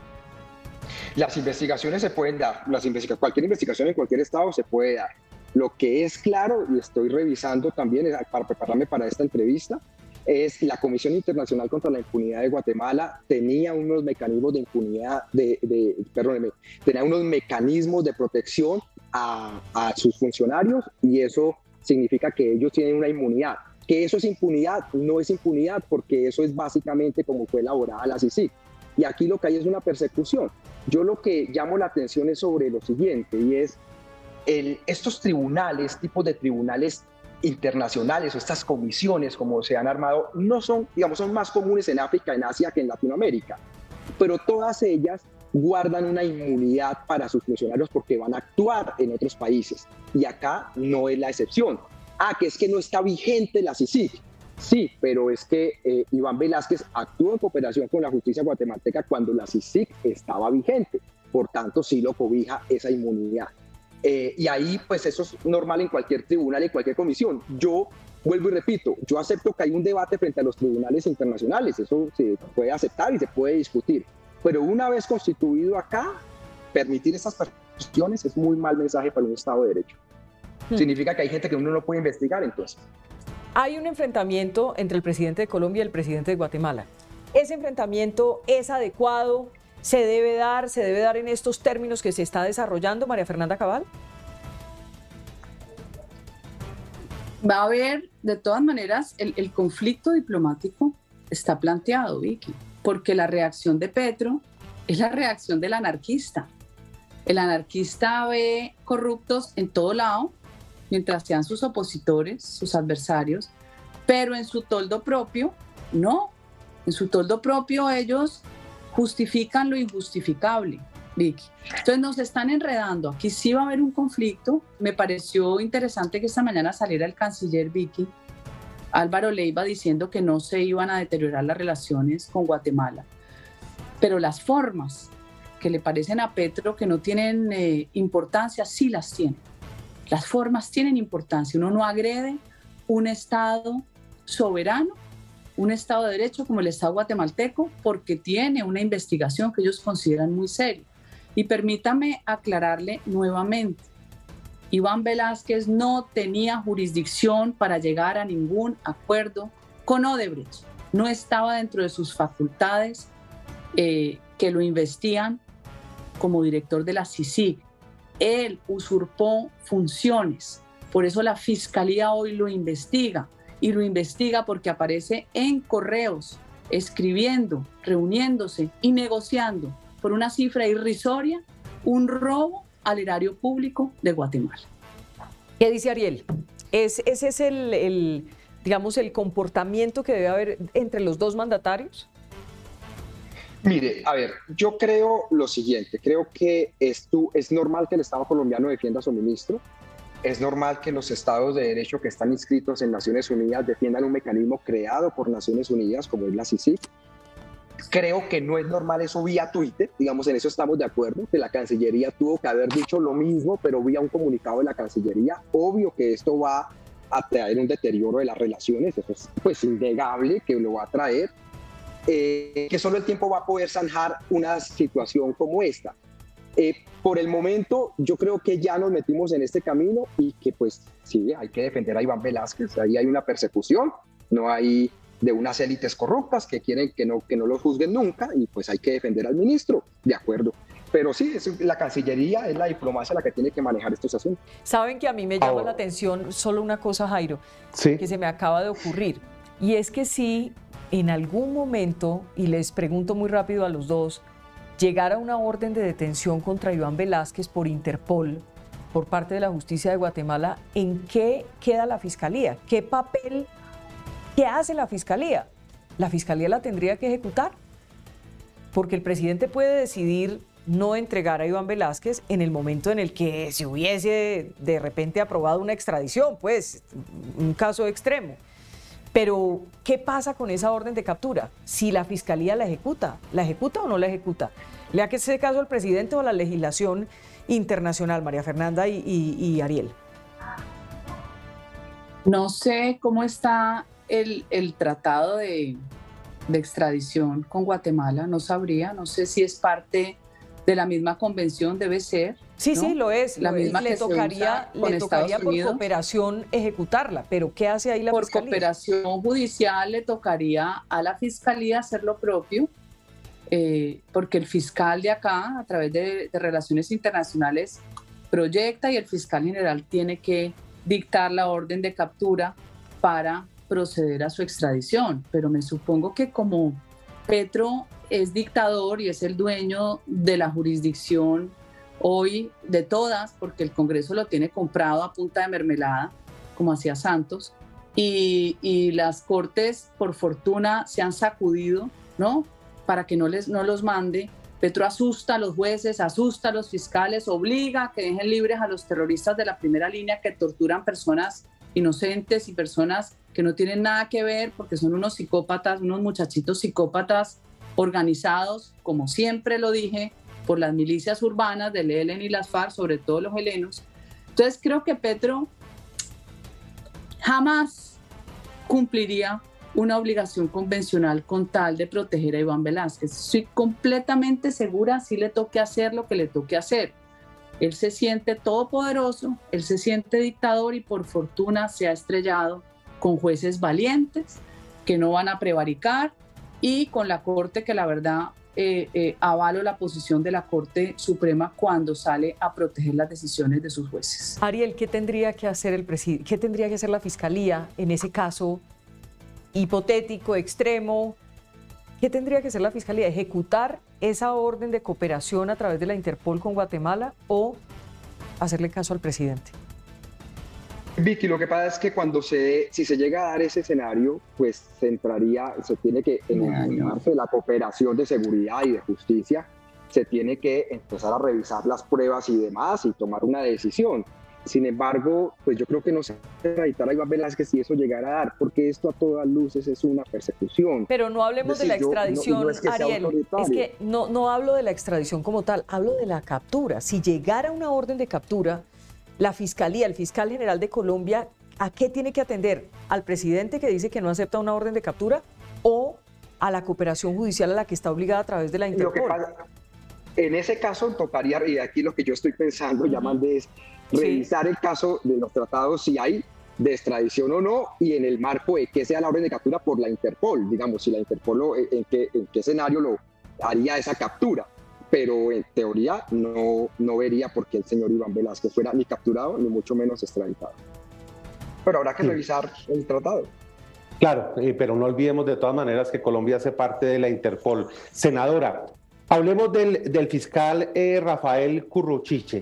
B: Las investigaciones se pueden dar, cualquier investigación en cualquier estado se puede dar. Lo que es claro, y estoy revisando también para prepararme para esta entrevista, es la Comisión Internacional contra la Impunidad de Guatemala tenía unos mecanismos de impunidad, tenía unos mecanismos de protección a sus funcionarios, y eso significa que ellos tienen una inmunidad. Que eso es impunidad, no es impunidad, porque eso es básicamente como fue elaborada la CICIG. Y aquí lo que hay es una persecución. Yo lo que llamo la atención es sobre lo siguiente, y es estos tribunales, tipos de tribunales internacionales, o estas comisiones como se han armado, no son, digamos, son más comunes en África, en Asia que en Latinoamérica, pero todas ellas guardan una inmunidad para sus funcionarios porque van a actuar en otros países, y acá no es la excepción. Que es que no está vigente la CICIG. Sí, pero es que Iván Velásquez actuó en cooperación con la justicia guatemalteca cuando la CICIG estaba vigente, por tanto sí lo cobija esa inmunidad. Y ahí pues eso es normal en cualquier tribunal, en cualquier comisión. Yo vuelvo y repito, yo acepto que hay un debate frente a los tribunales internacionales, eso se puede aceptar y se puede discutir, pero una vez constituido acá, permitir esas persecuciones es muy mal mensaje para un Estado de Derecho. Significa que hay gente que uno no puede investigar entonces.
A: Hay un enfrentamiento entre el presidente de Colombia y el presidente de Guatemala. ¿Ese enfrentamiento es adecuado? ¿Se debe dar en estos términos que se está desarrollando, María Fernanda Cabal?
C: Va a haber, de todas maneras, el conflicto diplomático está planteado, Vicky, porque la reacción de Petro es la reacción del anarquista. El anarquista ve corruptos en todo lado, mientras sean sus opositores, sus adversarios, pero en su toldo propio, no. En su toldo propio ellos justifican lo injustificable, Vicky. Entonces nos están enredando. Aquí sí va a haber un conflicto. Me pareció interesante que esta mañana saliera el canciller, Vicky, Álvaro Leiva, diciendo que no se iban a deteriorar las relaciones con Guatemala. Pero las formas que le parecen a Petro que no tienen importancia, sí las tienen. Las formas tienen importancia. Uno no agrede un Estado soberano, un Estado de Derecho como el Estado guatemalteco, porque tiene una investigación que ellos consideran muy seria. Y permítame aclararle nuevamente, Iván Velásquez no tenía jurisdicción para llegar a ningún acuerdo con Odebrecht. No estaba dentro de sus facultades que lo investían como director de la CICIG. Él usurpó funciones, por eso la Fiscalía hoy lo investiga, y lo investiga porque aparece en correos, escribiendo, reuniéndose y negociando por una cifra irrisoria un robo al erario público de Guatemala.
A: ¿Qué dice Ariel? ¿Ese es digamos, el comportamiento que debe haber entre los dos mandatarios?
B: Mire, a ver, yo creo lo siguiente, creo que es normal que el Estado colombiano defienda a su ministro, es normal que los estados de derecho que están inscritos en Naciones Unidas defiendan un mecanismo creado por Naciones Unidas como es la CICIG. Creo que no es normal eso vía Twitter, digamos, en eso estamos de acuerdo, que la Cancillería tuvo que haber dicho lo mismo, pero vía un comunicado de la Cancillería. Obvio que esto va a traer un deterioro de las relaciones, eso es pues innegable que lo va a traer. que solo el tiempo va a poder zanjar una situación como esta. Por el momento, yo creo que ya nos metimos en este camino y que pues sí, hay que defender a Iván Velásquez. Ahí hay una persecución, no hay de unas élites corruptas que quieren que no lo juzguen nunca, y pues hay que defender al ministro, de acuerdo. Pero sí, la Cancillería es la diplomacia la que tiene que manejar estos asuntos.
A: Saben que a mí me llama la atención solo una cosa, Jairo, que se me acaba de ocurrir, y es que si en algún momento, y les pregunto muy rápido a los dos, llegara una orden de detención contra Iván Velásquez por Interpol, por parte de la justicia de Guatemala, ¿en qué queda la Fiscalía? ¿Qué papel, qué hace la Fiscalía? ¿La Fiscalía la tendría que ejecutar? Porque el presidente puede decidir no entregar a Iván Velásquez en el momento en el que se hubiese de repente aprobado una extradición, pues un caso extremo. Pero, ¿qué pasa con esa orden de captura? Si la Fiscalía la ejecuta o no la ejecuta. ¿Le hace caso al presidente o a la legislación internacional, María Fernanda y Ariel?
C: No sé cómo está el tratado de extradición con Guatemala, no sabría, no sé si es parte de la misma convención, debe ser.
A: Sí,
C: ¿no?
A: sí, lo es.
C: La misma
A: le tocaría por cooperación ejecutarla, pero ¿qué hace ahí la Fiscalía?
C: Por cooperación judicial le tocaría a la Fiscalía hacer lo propio, porque el fiscal de acá, a través de relaciones internacionales, proyecta, y el fiscal general tiene que dictar la orden de captura para proceder a su extradición. Pero me supongo que como Petro es dictador y es el dueño de la jurisdicción hoy de todas, porque el Congreso lo tiene comprado a punta de mermelada, como hacía Santos, y las cortes, por fortuna, se han sacudido, ¿no?, para que no los mande. Petro asusta a los jueces, asusta a los fiscales, obliga a que dejen libres a los terroristas de la primera línea que torturan personas inocentes y personas que no tienen nada que ver, porque son unos psicópatas, unos muchachitos psicópatas organizados, como siempre lo dije, por las milicias urbanas del ELN y las FARC, sobre todo los helenos. Entonces creo que Petro jamás cumpliría una obligación convencional con tal de proteger a Iván Velásquez. Estoy completamente segura, si le toque hacer lo que le toque hacer. Él se siente todopoderoso, él se siente dictador, y por fortuna se ha estrellado con jueces valientes que no van a prevaricar, y con la Corte que la verdad avalo la posición de la Corte Suprema cuando sale a proteger las decisiones de sus jueces.
A: Ariel, ¿qué tendría que hacer el presidente? ¿Qué tendría que hacer la Fiscalía en ese caso hipotético, extremo? ¿Qué tendría que hacer la Fiscalía? ¿Ejecutar esa orden de cooperación a través de la Interpol con Guatemala o hacerle caso al presidente?
B: Vicky, lo que pasa es que si se llega a dar ese escenario, pues se tiene que, en el marco de la cooperación de seguridad y de justicia, se tiene que empezar a revisar las pruebas y demás y tomar una decisión. Sin embargo, pues yo creo que no se debe extraditar a Iván Velásquez si eso llegara a dar, porque esto a todas luces es una persecución.
A: Pero no hablemos de la extradición, no es que Ariel, es que no hablo de la extradición como tal, hablo de la captura. Si llegara una orden de captura, la Fiscalía, el fiscal general de Colombia, ¿a qué tiene que atender? ¿Al presidente que dice que no acepta una orden de captura o a la cooperación judicial a la que está obligada a través de la Interpol?
B: En ese caso tocaría, y aquí lo que yo estoy pensando, llamando es revisar el caso de los tratados, si hay de extradición o no, y en el marco de que sea la orden de captura por la Interpol, digamos, si la Interpol en qué escenario lo haría esa captura. Pero en teoría no vería por qué el señor Iván Velásquez fuera ni capturado ni mucho menos extraditado. Pero habrá que revisar el tratado.
D: Claro, pero no olvidemos de todas maneras que Colombia hace parte de la Interpol. Senadora, hablemos del fiscal Rafael Curruchiche.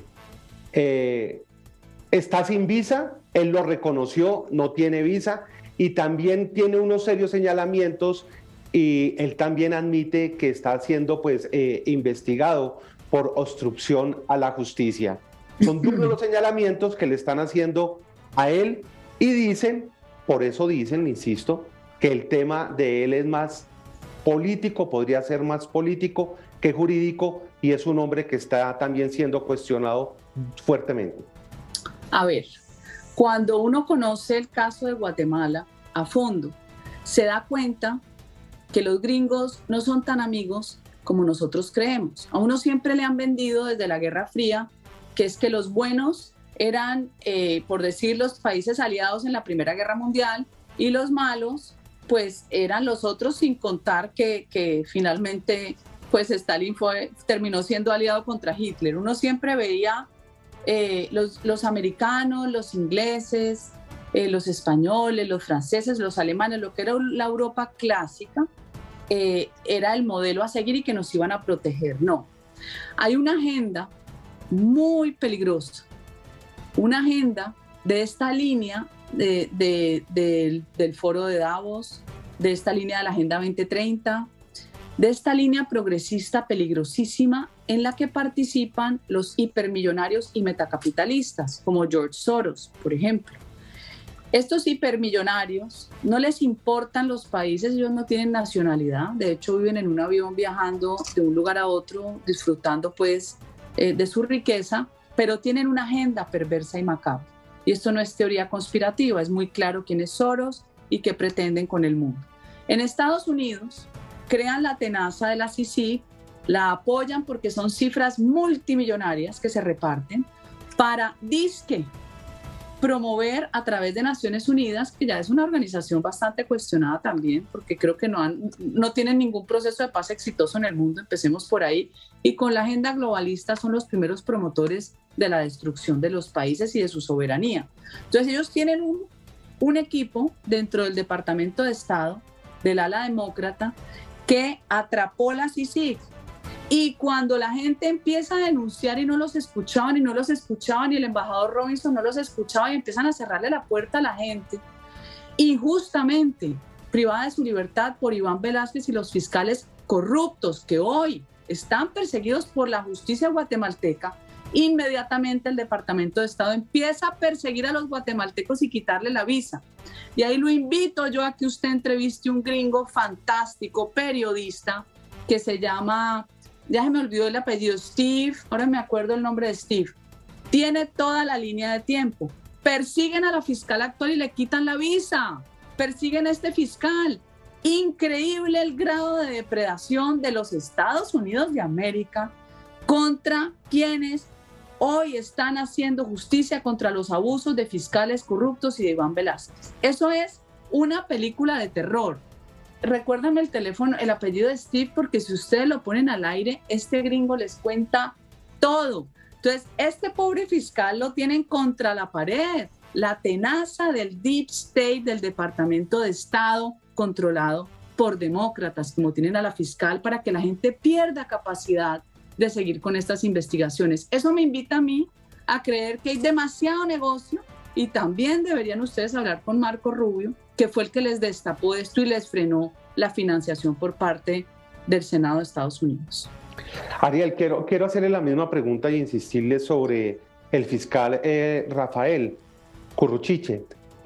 D: Está sin visa, él lo reconoció, no tiene visa, y también tiene unos serios señalamientos, y él también admite que está siendo investigado por obstrucción a la justicia. Son duros los señalamientos que le están haciendo a él, y dicen, por eso dicen, insisto, que el tema de él es más político, podría ser más político que jurídico, y es un hombre que está también siendo cuestionado fuertemente.
C: A ver, cuando uno conoce el caso de Guatemala a fondo, se da cuenta que los gringos no son tan amigos como nosotros creemos. A uno siempre le han vendido desde la Guerra Fría que es que los buenos eran, por decir, los países aliados en la Primera Guerra Mundial y los malos, pues eran los otros, sin contar que finalmente pues Stalin terminó siendo aliado contra Hitler. Uno siempre veía los americanos, los ingleses, los españoles, los franceses, los alemanes, lo que era la Europa clásica, era el modelo a seguir y que nos iban a proteger. No, hay una agenda muy peligrosa, una agenda de esta línea del foro de Davos, de esta línea de la Agenda 2030, de esta línea progresista peligrosísima en la que participan los hipermillonarios y metacapitalistas, como George Soros, por ejemplo. Estos hipermillonarios no les importan los países, ellos no tienen nacionalidad, de hecho viven en un avión viajando de un lugar a otro, disfrutando pues de su riqueza, pero tienen una agenda perversa y macabra. Y esto no es teoría conspirativa, es muy claro quién es Soros y qué pretenden con el mundo. En Estados Unidos crean la tenaza de la CICIG, la apoyan porque son cifras multimillonarias que se reparten para disque promover a través de Naciones Unidas, que ya es una organización bastante cuestionada también, porque creo que no tienen ningún proceso de paz exitoso en el mundo, empecemos por ahí, y con la agenda globalista son los primeros promotores de la destrucción de los países y de su soberanía. Entonces ellos tienen un equipo dentro del Departamento de Estado, del ala demócrata, que atrapó la CICIG. Y cuando la gente empieza a denunciar y no los escuchaban y el embajador Robinson no los escuchaba y empiezan a cerrarle la puerta a la gente, injustamente privada de su libertad por Iván Velásquez y los fiscales corruptos que hoy están perseguidos por la justicia guatemalteca, inmediatamente el Departamento de Estado empieza a perseguir a los guatemaltecos y quitarle la visa. Y ahí lo invito yo a que usted entreviste un gringo fantástico, periodista, que se llama... ya se me olvidó el apellido, Steve, ahora me acuerdo el nombre de Steve, tiene toda la línea de tiempo. Persiguen a la fiscal actual y le quitan la visa, persiguen a este fiscal. Increíble el grado de depredación de los Estados Unidos de América contra quienes hoy están haciendo justicia contra los abusos de fiscales corruptos y de Iván Velásquez. Eso es una película de terror. Recuérdame el teléfono, el apellido de Steve, porque si ustedes lo ponen al aire, este gringo les cuenta todo. Entonces, este pobre fiscal lo tienen contra la pared, la tenaza del Deep State del Departamento de Estado, controlado por demócratas, como tienen a la fiscal, para que la gente pierda capacidad de seguir con estas investigaciones. Eso me invita a mí a creer que hay demasiado negocio y también deberían ustedes hablar con Marco Rubio, que fue el que les destapó esto y les frenó la financiación por parte del Senado de Estados Unidos.
D: Ariel, quiero hacerle la misma pregunta y insistirle sobre el fiscal Rafael Curruchiche,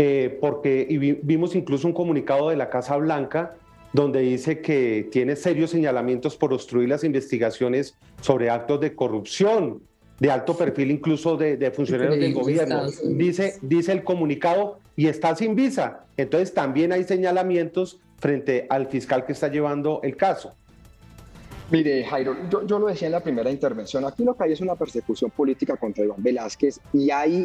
D: porque vimos incluso un comunicado de la Casa Blanca donde dice que tiene serios señalamientos por obstruir las investigaciones sobre actos de corrupción de alto perfil, incluso de funcionarios del gobierno. Dice el comunicado, y está sin visa. Entonces también hay señalamientos frente al fiscal que está llevando el caso.
B: Mire, Jairo, yo lo decía en la primera intervención, aquí lo que hay es una persecución política contra Iván Velásquez y hay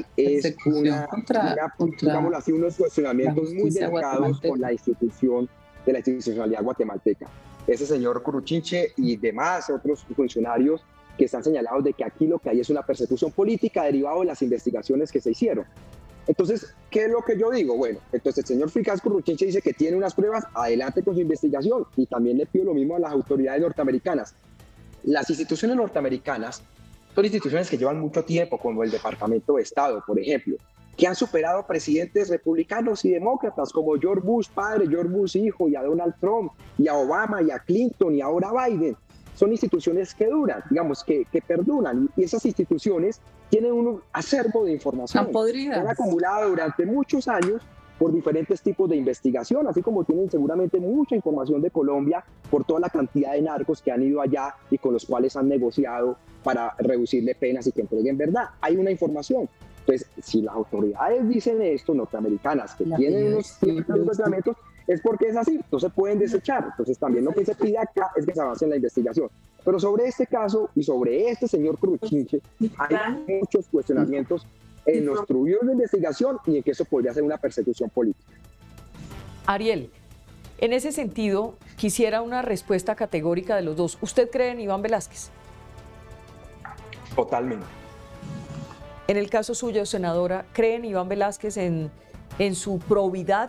B: digámoslo así, unos cuestionamientos muy delicados con la institución de la institucionalidad guatemalteca. Ese señor Curruchiche y demás otros funcionarios que están señalados de que aquí lo que hay es una persecución política derivada de las investigaciones que se hicieron. Entonces, ¿qué es lo que yo digo? Bueno, entonces el señor fiscal Curruchiche dice que tiene unas pruebas, adelante con su investigación, y también le pido lo mismo a las autoridades norteamericanas. Las instituciones norteamericanas son instituciones que llevan mucho tiempo, como el Departamento de Estado, por ejemplo, que han superado a presidentes republicanos y demócratas como George Bush padre, George Bush hijo, y a Donald Trump, y a Obama, y a Clinton, y ahora a Biden. Son instituciones que duran, digamos, que perduran, y esas instituciones tienen un acervo de información que han acumulado durante muchos años por diferentes tipos de investigación, así como tienen seguramente mucha información de Colombia por toda la cantidad de narcos que han ido allá y con los cuales han negociado para reducirle penas y que entreguen verdad. Hay una información. Entonces, si las autoridades dicen esto, norteamericanas, que tienen unos cuestionamientos, es porque es así, no se pueden desechar. Entonces también lo que se pide acá es que se avance en la investigación. Pero sobre este caso y sobre este señor Cruchinche hay muchos cuestionamientos en los tribunales de investigación y en que eso podría ser una persecución política.
A: Ariel, en ese sentido, quisiera una respuesta categórica de los dos. ¿Usted cree en Iván Velásquez?
B: Totalmente.
A: En el caso suyo, senadora, ¿cree en Iván Velásquez en su probidad?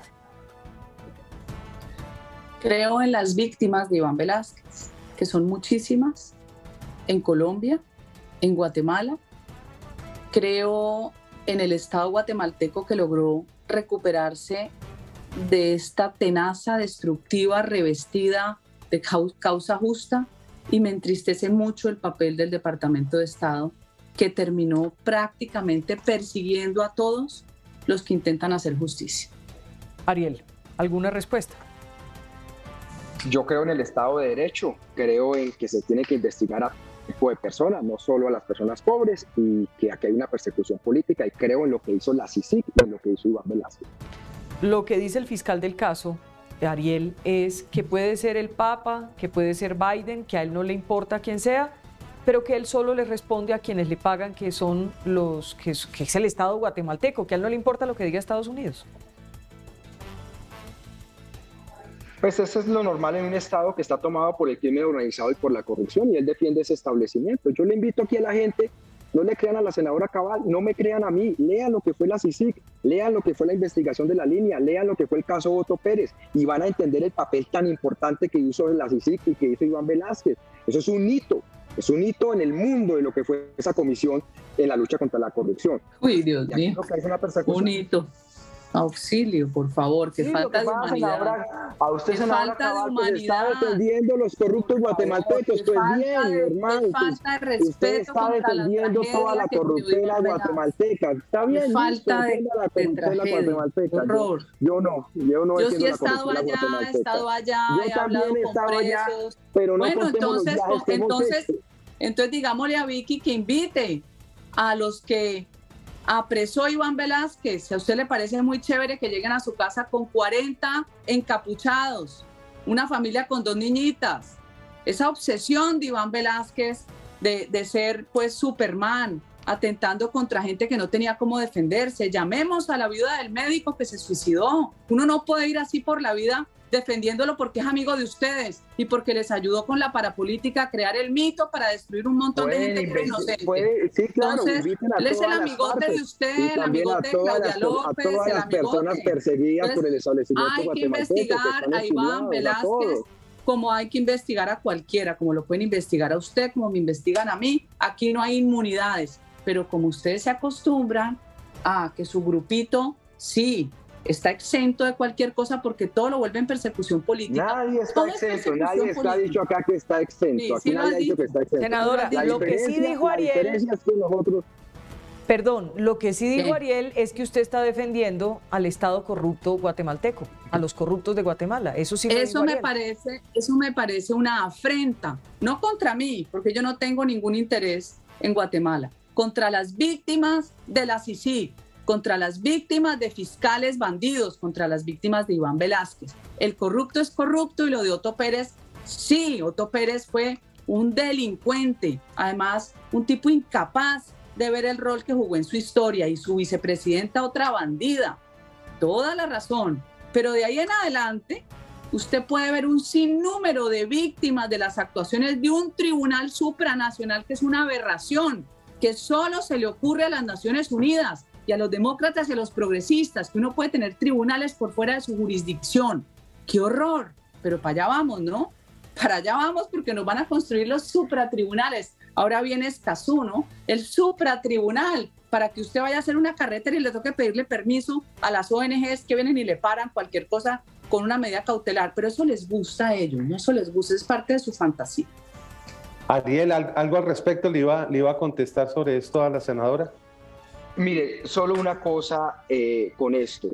C: Creo en las víctimas de Iván Velásquez, que son muchísimas, en Colombia, en Guatemala. Creo en el Estado guatemalteco que logró recuperarse de esta tenaza destructiva revestida de causa justa, y me entristece mucho el papel del Departamento de Estado, que terminó prácticamente persiguiendo a todos los que intentan hacer justicia.
A: Ariel, ¿alguna respuesta?
B: Yo creo en el Estado de Derecho, creo en que se tiene que investigar a tipo de personas, no solo a las personas pobres, y que aquí hay una persecución política, y creo en lo que hizo la CICIG y en lo que hizo Iván Velásquez.
A: Lo que dice el fiscal del caso, Ariel, es que puede ser el Papa, que puede ser Biden, que a él no le importa quién sea, pero que él solo le responde a quienes le pagan, que son que es el Estado guatemalteco, que a él no le importa lo que diga Estados Unidos.
B: Pues eso es lo normal en un Estado que está tomado por el crimen organizado y por la corrupción, y él defiende ese establecimiento. Yo le invito aquí a la gente, no le crean a la senadora Cabal, no me crean a mí, lean lo que fue la CICIG, lean lo que fue la investigación de la línea, lean lo que fue el caso Otto Pérez, y van a entender el papel tan importante que hizo la CICIG y que hizo Iván Velásquez. Eso es un hito en el mundo de lo que fue esa comisión en la lucha contra la corrupción.
C: Uy, Dios mío, un hito. Auxilio, por favor, que falta de humanidad.
B: A usted
C: que falta de humanidad.
B: Está defendiendo los corruptos guatemaltecos, pues bien, hermano.
C: Falta de respeto.
B: Usted está defendiendo toda la corruptela guatemalteca. Está bien.
C: Falta de
B: la corruptela guatemalteca.
C: Horror.
B: Yo no.
C: Yo sí he estado allá, he hablado con presos.
B: Pero no
C: bueno, entonces digámosle a Vicky que invite a los que apresó a Iván Velásquez. Si a usted le parece muy chévere que lleguen a su casa con 40 encapuchados, una familia con 2 niñitas, esa obsesión de Iván Velásquez de ser pues Superman, atentando contra gente que no tenía cómo defenderse. Llamemos a la viuda del médico que se suicidó. Uno no puede ir así por la vida defendiéndolo porque es amigo de ustedes y porque les ayudó con la parapolítica a crear el mito para destruir un montón de gente que es inocente.
B: Sí, claro,
C: entonces, él es el amigote de usted, el amigote de Claudia López,
B: a todas las personas perseguidas por el establecimiento
C: guatemalteco. Hay que investigar a Iván Velásquez como hay que investigar a cualquiera, como lo pueden investigar a usted, como me investigan a mí. Aquí no hay inmunidades, pero como ustedes se acostumbran a que su grupito, sí, está exento de cualquier cosa porque todo lo vuelve en persecución política.
B: Nadie está exento, nadie está dicho acá que está exento.
C: Sí,
B: aquí nadie ha dicho que está exento.
A: Senadora, lo que sí dijo Ariel,
B: es que nosotros...
A: Perdón, lo que sí dijo Ariel es que usted está defendiendo al Estado corrupto guatemalteco, a los corruptos de Guatemala. Eso sí
C: eso me parece una afrenta, no contra mí, porque yo no tengo ningún interés en Guatemala, contra las víctimas de la CICIG, contra las víctimas de fiscales bandidos, contra las víctimas de Iván Velásquez. El corrupto es corrupto y lo de Otto Pérez, sí, Otto Pérez fue un delincuente, además un tipo incapaz de ver el rol que jugó en su historia, y su vicepresidenta otra bandida, toda la razón, pero de ahí en adelante usted puede ver un sinnúmero de víctimas de las actuaciones de un tribunal supranacional que es una aberración, que solo se le ocurre a las Naciones Unidas y a los demócratas y a los progresistas, que uno puede tener tribunales por fuera de su jurisdicción. ¡Qué horror! Pero para allá vamos, ¿no? Para allá vamos porque nos van a construir los supratribunales. Ahora viene Escazú, ¿no? El supratribunal, para que usted vaya a hacer una carretera y le toque pedirle permiso a las ONGs que vienen y le paran cualquier cosa con una medida cautelar. Pero eso les gusta a ellos, no eso les gusta, es parte de su fantasía.
D: Ariel, ¿algo al respecto le iba a contestar sobre esto a la senadora?
B: Mire, solo una cosa con esto.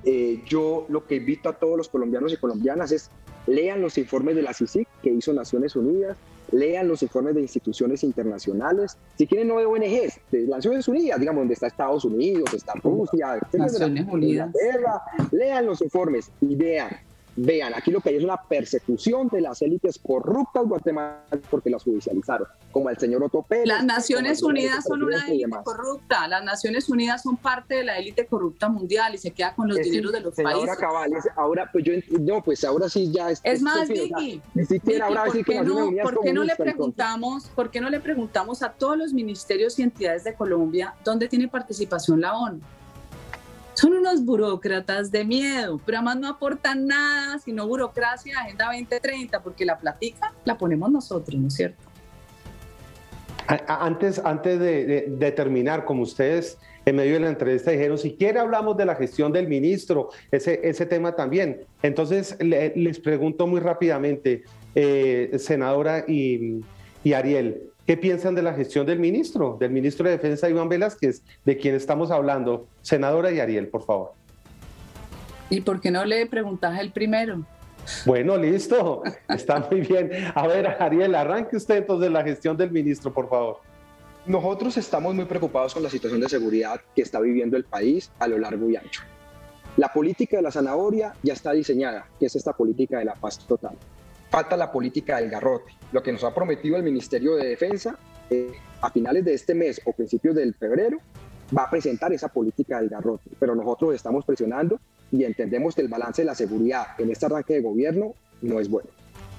B: Yo lo que invito a todos los colombianos y colombianas es lean los informes de la CICIG que hizo Naciones Unidas, lean los informes de instituciones internacionales, si quieren no de ONGs, de Naciones Unidas, digamos, donde está Estados Unidos, está Rusia,
C: Naciones Unidas.
B: Inglaterra, lean los informes y vean Vean, aquí lo que hay es una persecución de las élites corruptas guatemaltecas porque las judicializaron, como el señor Otto Pérez.
C: Las Naciones Unidas son una élite corrupta, las Naciones Unidas son parte de la élite corrupta mundial y se queda con los dineros de los países.
B: Ahora, pues ahora sí ya...
C: Es más, Vicky, ¿por qué no le preguntamos a todos los ministerios y entidades de Colombia dónde tiene participación la ONU? Son unos burócratas de miedo, pero además no aportan nada, sino burocracia, Agenda 2030, porque la platica la ponemos nosotros, ¿no es cierto?
D: Antes de terminar, como ustedes en medio de la entrevista dijeron, si quiere hablamos de la gestión del ministro, ese tema también. Entonces, les pregunto muy rápidamente, senadora y Ariel, ¿qué piensan de la gestión del ministro de Defensa, Iván Velásquez, de quien estamos hablando? Senadora y Ariel, por favor.
C: ¿Y por qué no le preguntas el primero?
D: Bueno, listo, está muy bien. A ver, Ariel, arranque usted entonces la gestión del ministro, por favor.
B: Nosotros estamos muy preocupados con la situación de seguridad que está viviendo el país a lo largo y ancho. La política de la zanahoria ya está diseñada, que es esta política de la paz total. Falta la política del garrote. Lo que nos ha prometido el Ministerio de Defensa a finales de este mes o principios del febrero va a presentar esa política del garrote, pero nosotros estamos presionando y entendemos que el balance de la seguridad en este arranque de gobierno no es bueno.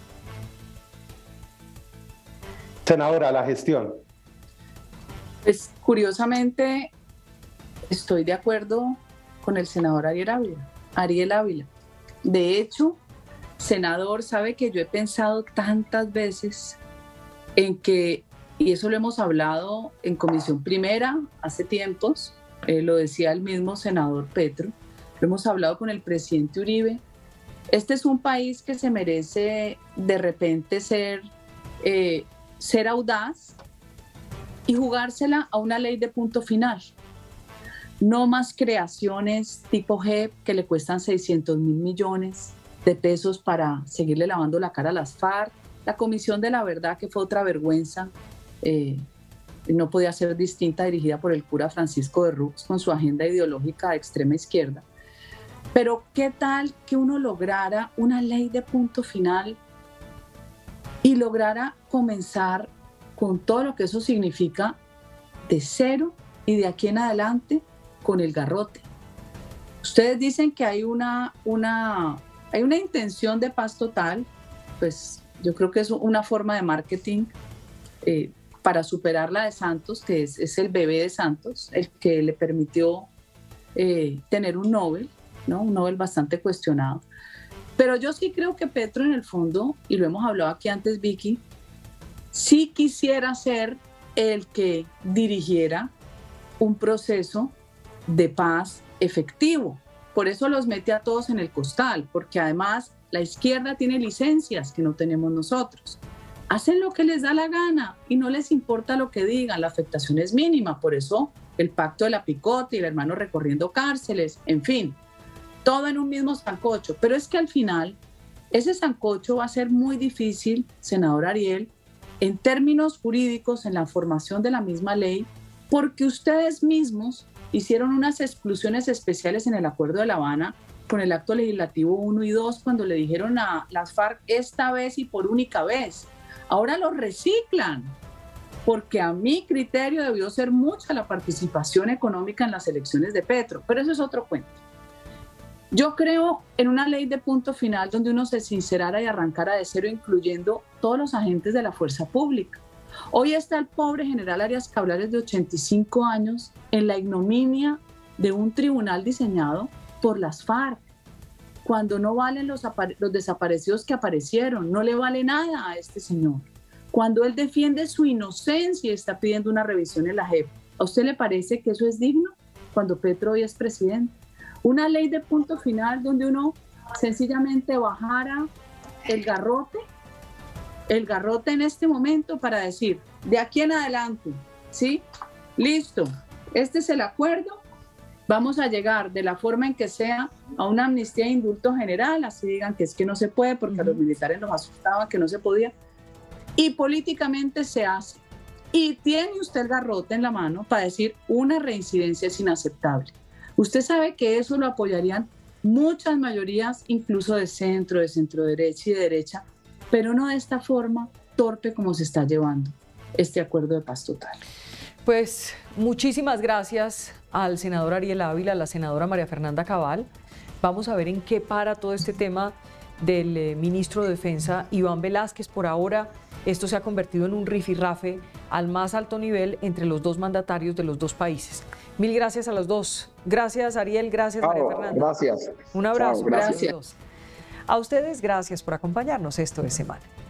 D: Senadora, la gestión.
C: Pues curiosamente estoy de acuerdo con el senador Ariel Ávila. De hecho, senador, sabe que yo he pensado tantas veces en que, y eso lo hemos hablado en Comisión Primera hace tiempos, lo decía el mismo senador Petro, lo hemos hablado con el presidente Uribe. Este es un país que se merece de repente ser audaz y jugársela a una ley de punto final. No más creaciones tipo JEP que le cuestan 600 mil millones de pesos para seguirle lavando la cara a las FARC. La Comisión de la Verdad, que fue otra vergüenza, no podía ser distinta, dirigida por el cura Francisco de Rux con su agenda ideológica de extrema izquierda. Pero ¿qué tal que uno lograra una ley de punto final y lograra comenzar con todo lo que eso significa de cero y de aquí en adelante con el garrote? Ustedes dicen que hay una intención de paz total, pues yo creo que es una forma de marketing para superar la de Santos, que es el bebé de Santos, el que le permitió tener un Nobel, ¿no? Un Nobel bastante cuestionado. Pero yo sí creo que Petro en el fondo, y lo hemos hablado aquí antes, Vicky, sí quisiera ser el que dirigiera un proceso de paz efectivo. Por eso los mete a todos en el costal, porque además la izquierda tiene licencias que no tenemos nosotros. Hacen lo que les da la gana y no les importa lo que digan, la afectación es mínima. Por eso el pacto de la picota y el hermano recorriendo cárceles, en fin, todo en un mismo sancocho. Pero es que al final ese sancocho va a ser muy difícil, senador Ariel, en términos jurídicos, en la formación de la misma ley, porque ustedes mismos hicieron unas exclusiones especiales en el Acuerdo de La Habana con el Acto Legislativo 1 y 2 cuando le dijeron a las FARC esta vez y por única vez. Ahora lo reciclan, porque a mi criterio debió ser mucha la participación económica en las elecciones de Petro, pero eso es otro cuento. Yo creo en una ley de punto final donde uno se sincerara y arrancara de cero, incluyendo todos los agentes de la fuerza pública. Hoy está el pobre general Arias Cablares de 85 años en la ignominia de un tribunal diseñado por las FARC, cuando no valen los desaparecidos que aparecieron, no le vale nada a este señor. Cuando él defiende su inocencia y está pidiendo una revisión en la JEP, ¿a usted le parece que eso es digno cuando Petro hoy es presidente? Una ley de punto final donde uno sencillamente bajara el garrote en este momento para decir, de aquí en adelante, ¿sí? Listo, este es el acuerdo, vamos a llegar de la forma en que sea a una amnistía e indulto general, así digan que es que no se puede porque a los militares nos asustaban que no se podía, y políticamente se hace. Y tiene usted el garrote en la mano para decir una reincidencia es inaceptable. Usted sabe que eso lo apoyarían muchas mayorías, incluso de centro derecha y de derecha, pero no de esta forma torpe como se está llevando este acuerdo de paz total.
A: Pues muchísimas gracias al senador Ariel Ávila, a la senadora María Fernanda Cabal. Vamos a ver en qué para todo este tema del ministro de Defensa, Iván Velásquez. Por ahora, esto se ha convertido en un rifirrafe al más alto nivel entre los dos mandatarios de los dos países. Mil gracias a los dos. Gracias, Ariel. Gracias, María Fernanda.
B: Gracias.
A: Un abrazo.
B: Chao, gracias.
A: A ustedes, gracias por acompañarnos. Esto es Semana.